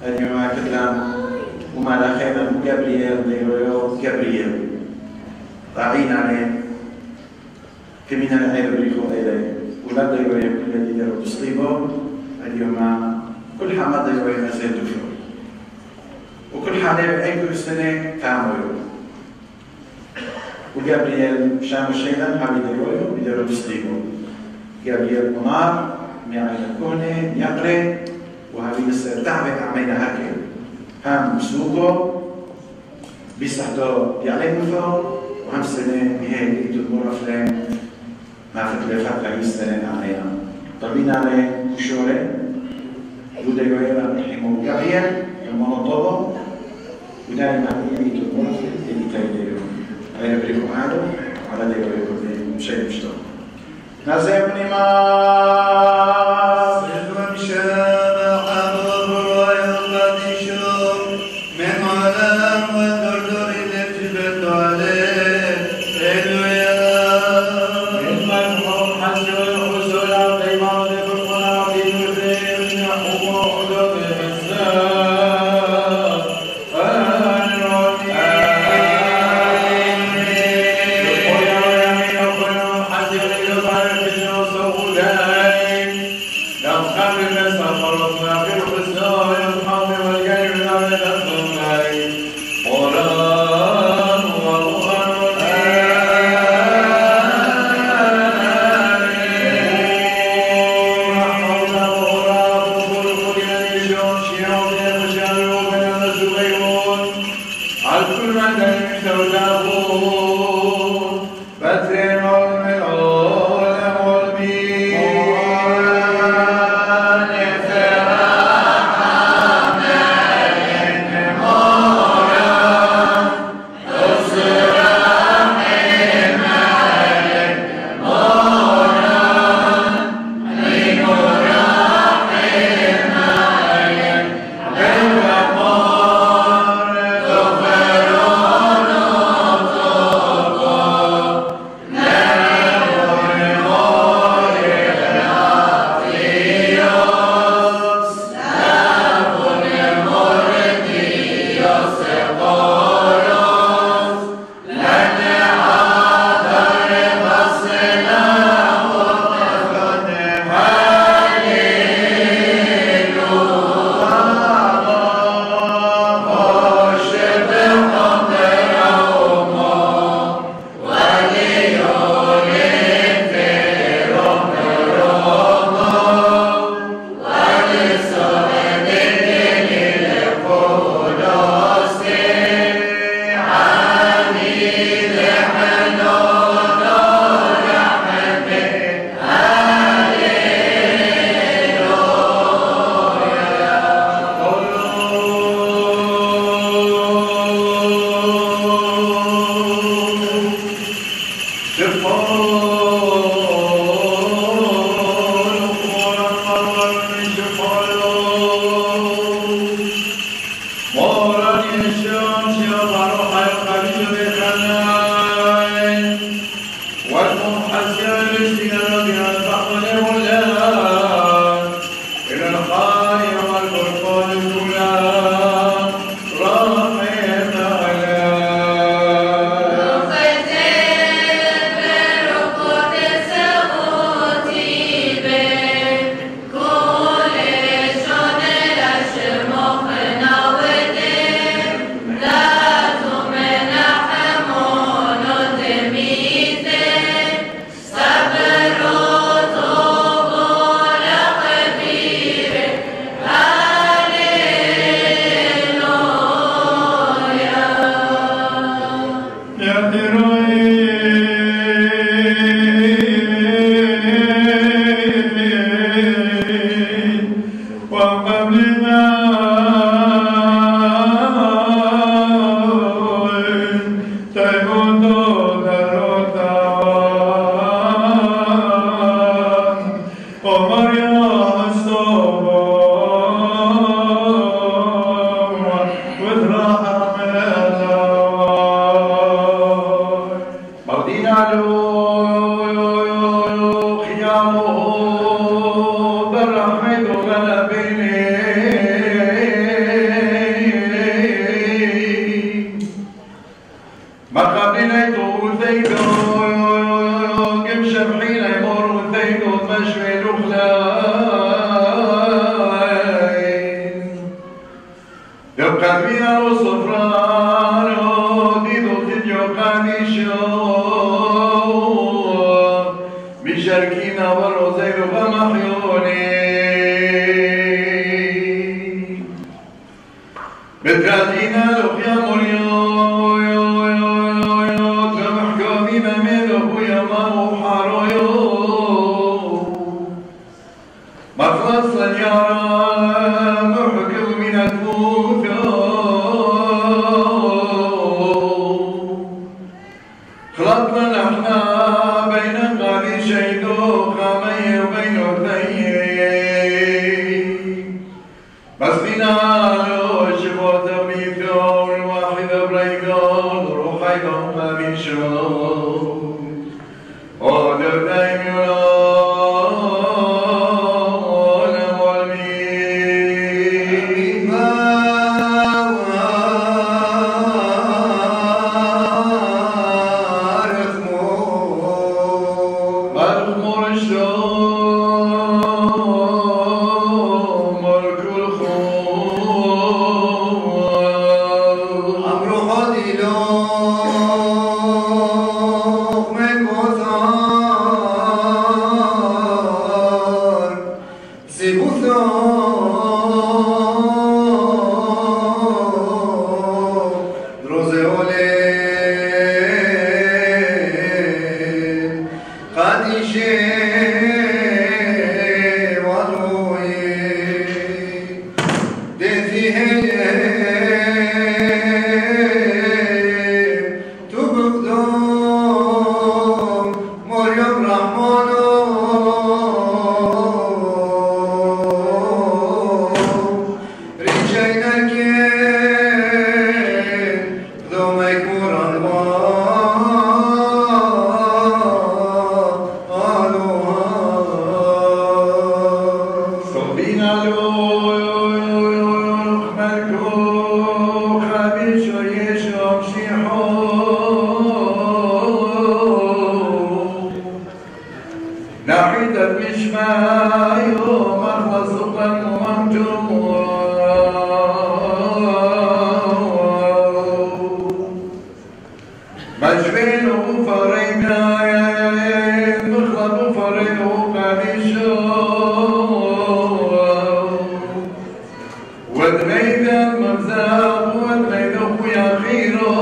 اليوم كتلام وما لا خير جابرييل ديرويو جابرييل راعين عليه كمين العيب بريخو إليه ولا ديرويو كل الذي ديرو تصليبه اليوم كل حما ديرويو نزيد فيه وكل حالة أي كل سنة تعملوا وجابرييل شام شيئا حبي ديرويو بديرو تصليبه جابرييل منار يعني الكونة يقرأ وهذه السنة تعبت عمينا هكذا هم سوقه بيستحضر يعلم فيه وهم سنة بهاي لقيتو مور أفرم ما فتلة فتلة يستنى عليها طلبين عليه مشورة وده يغير الحمو كبير المنطقة ودائما يقيتو مور أفرم اللي تايديرو على بريكو عادو على ده يغير شيء مشتغل نازمني ما سلوى مشابه حضر ويقضي من علام وتردر الجبت عليه هلويا ممن هم حسن الحسن عظيما لفرقنا في الخير يحوم حدود الإنسان يقدمين الصفران ديدو تديو قادشو بشاركين والرزيل ومحيوني بتراتينا لقيا مريو تمحكمين من أبويا مامو حارويو مخلصا يا رب محكم من الفوثو خلطنا نحن بين قادي شيدو خامي وبين اثنين بس بنا له شبوت بيثو الواحد بريقون روحي بهم بيشون ودر دايم يرون والمين مالك مرشوم ملك الخوف أمر خديلوك من بوثار سيبوثار دروزي أولين قديشي ودوي ديتي هي تبقدم مريم رحمانو رجينا كين دوميك مران صبينا لوخ ملكو خبيش ويشوم شيحو نحيد بشمايو مخلص قن ومنجم مجبين وفرينا مخلط وفرينا وقابيشو ودميدا ممزاق ودميدا خويا خيرو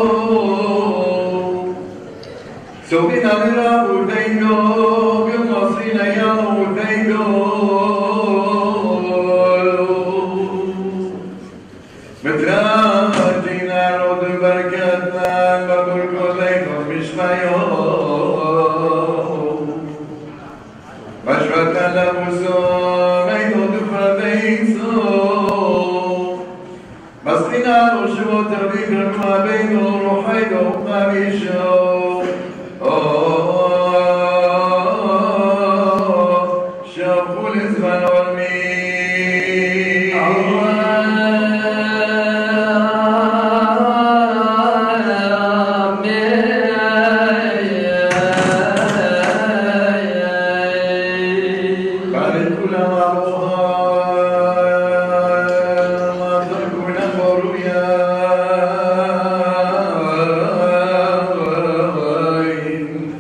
سوبنا لراب ودينو بمصرنا يا ودينو متراجينا رود بركتنا ببركو دينو بشمايو مشوة لبسو ميدو دفر بيسو مسقنا رشوة بكر ما بين روحيد وقميشو شافوا الزمان والمين بعد كل معروها ما تركون الرؤيا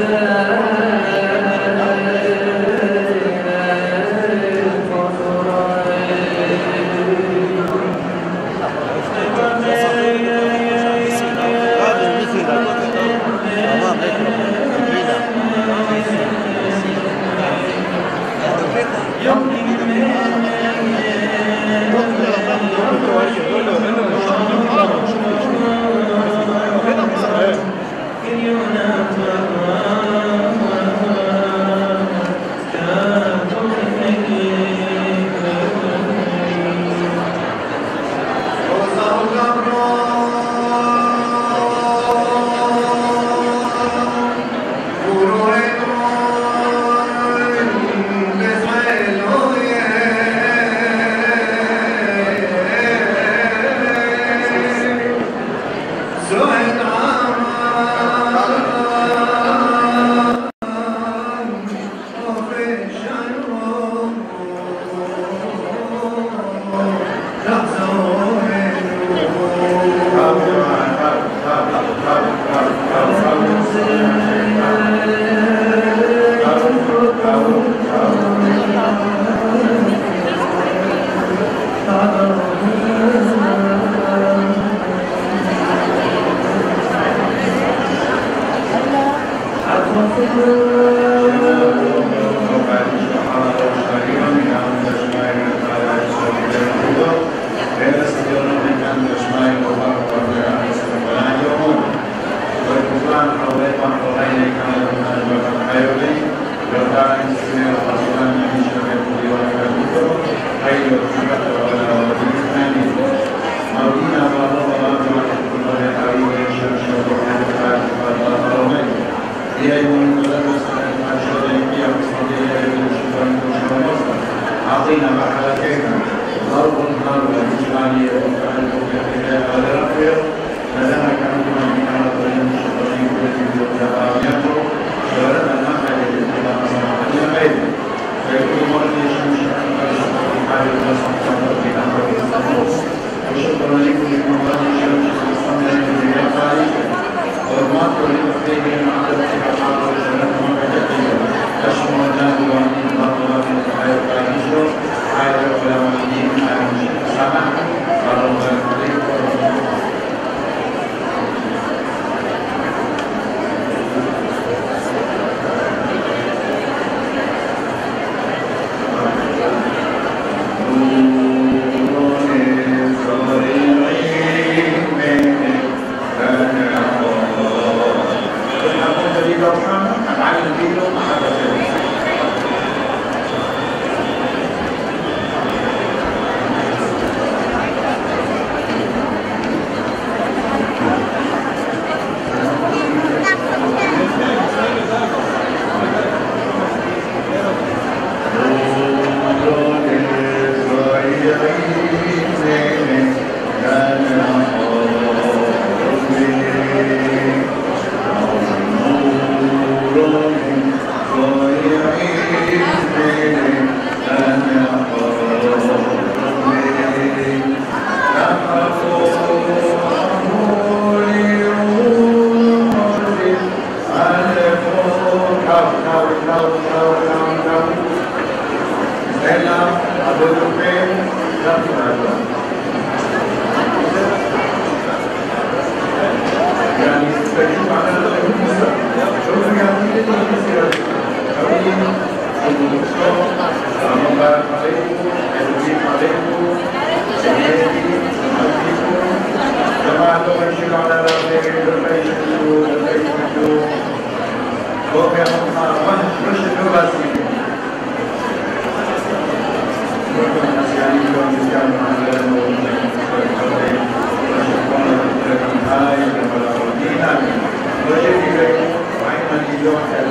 Gracias.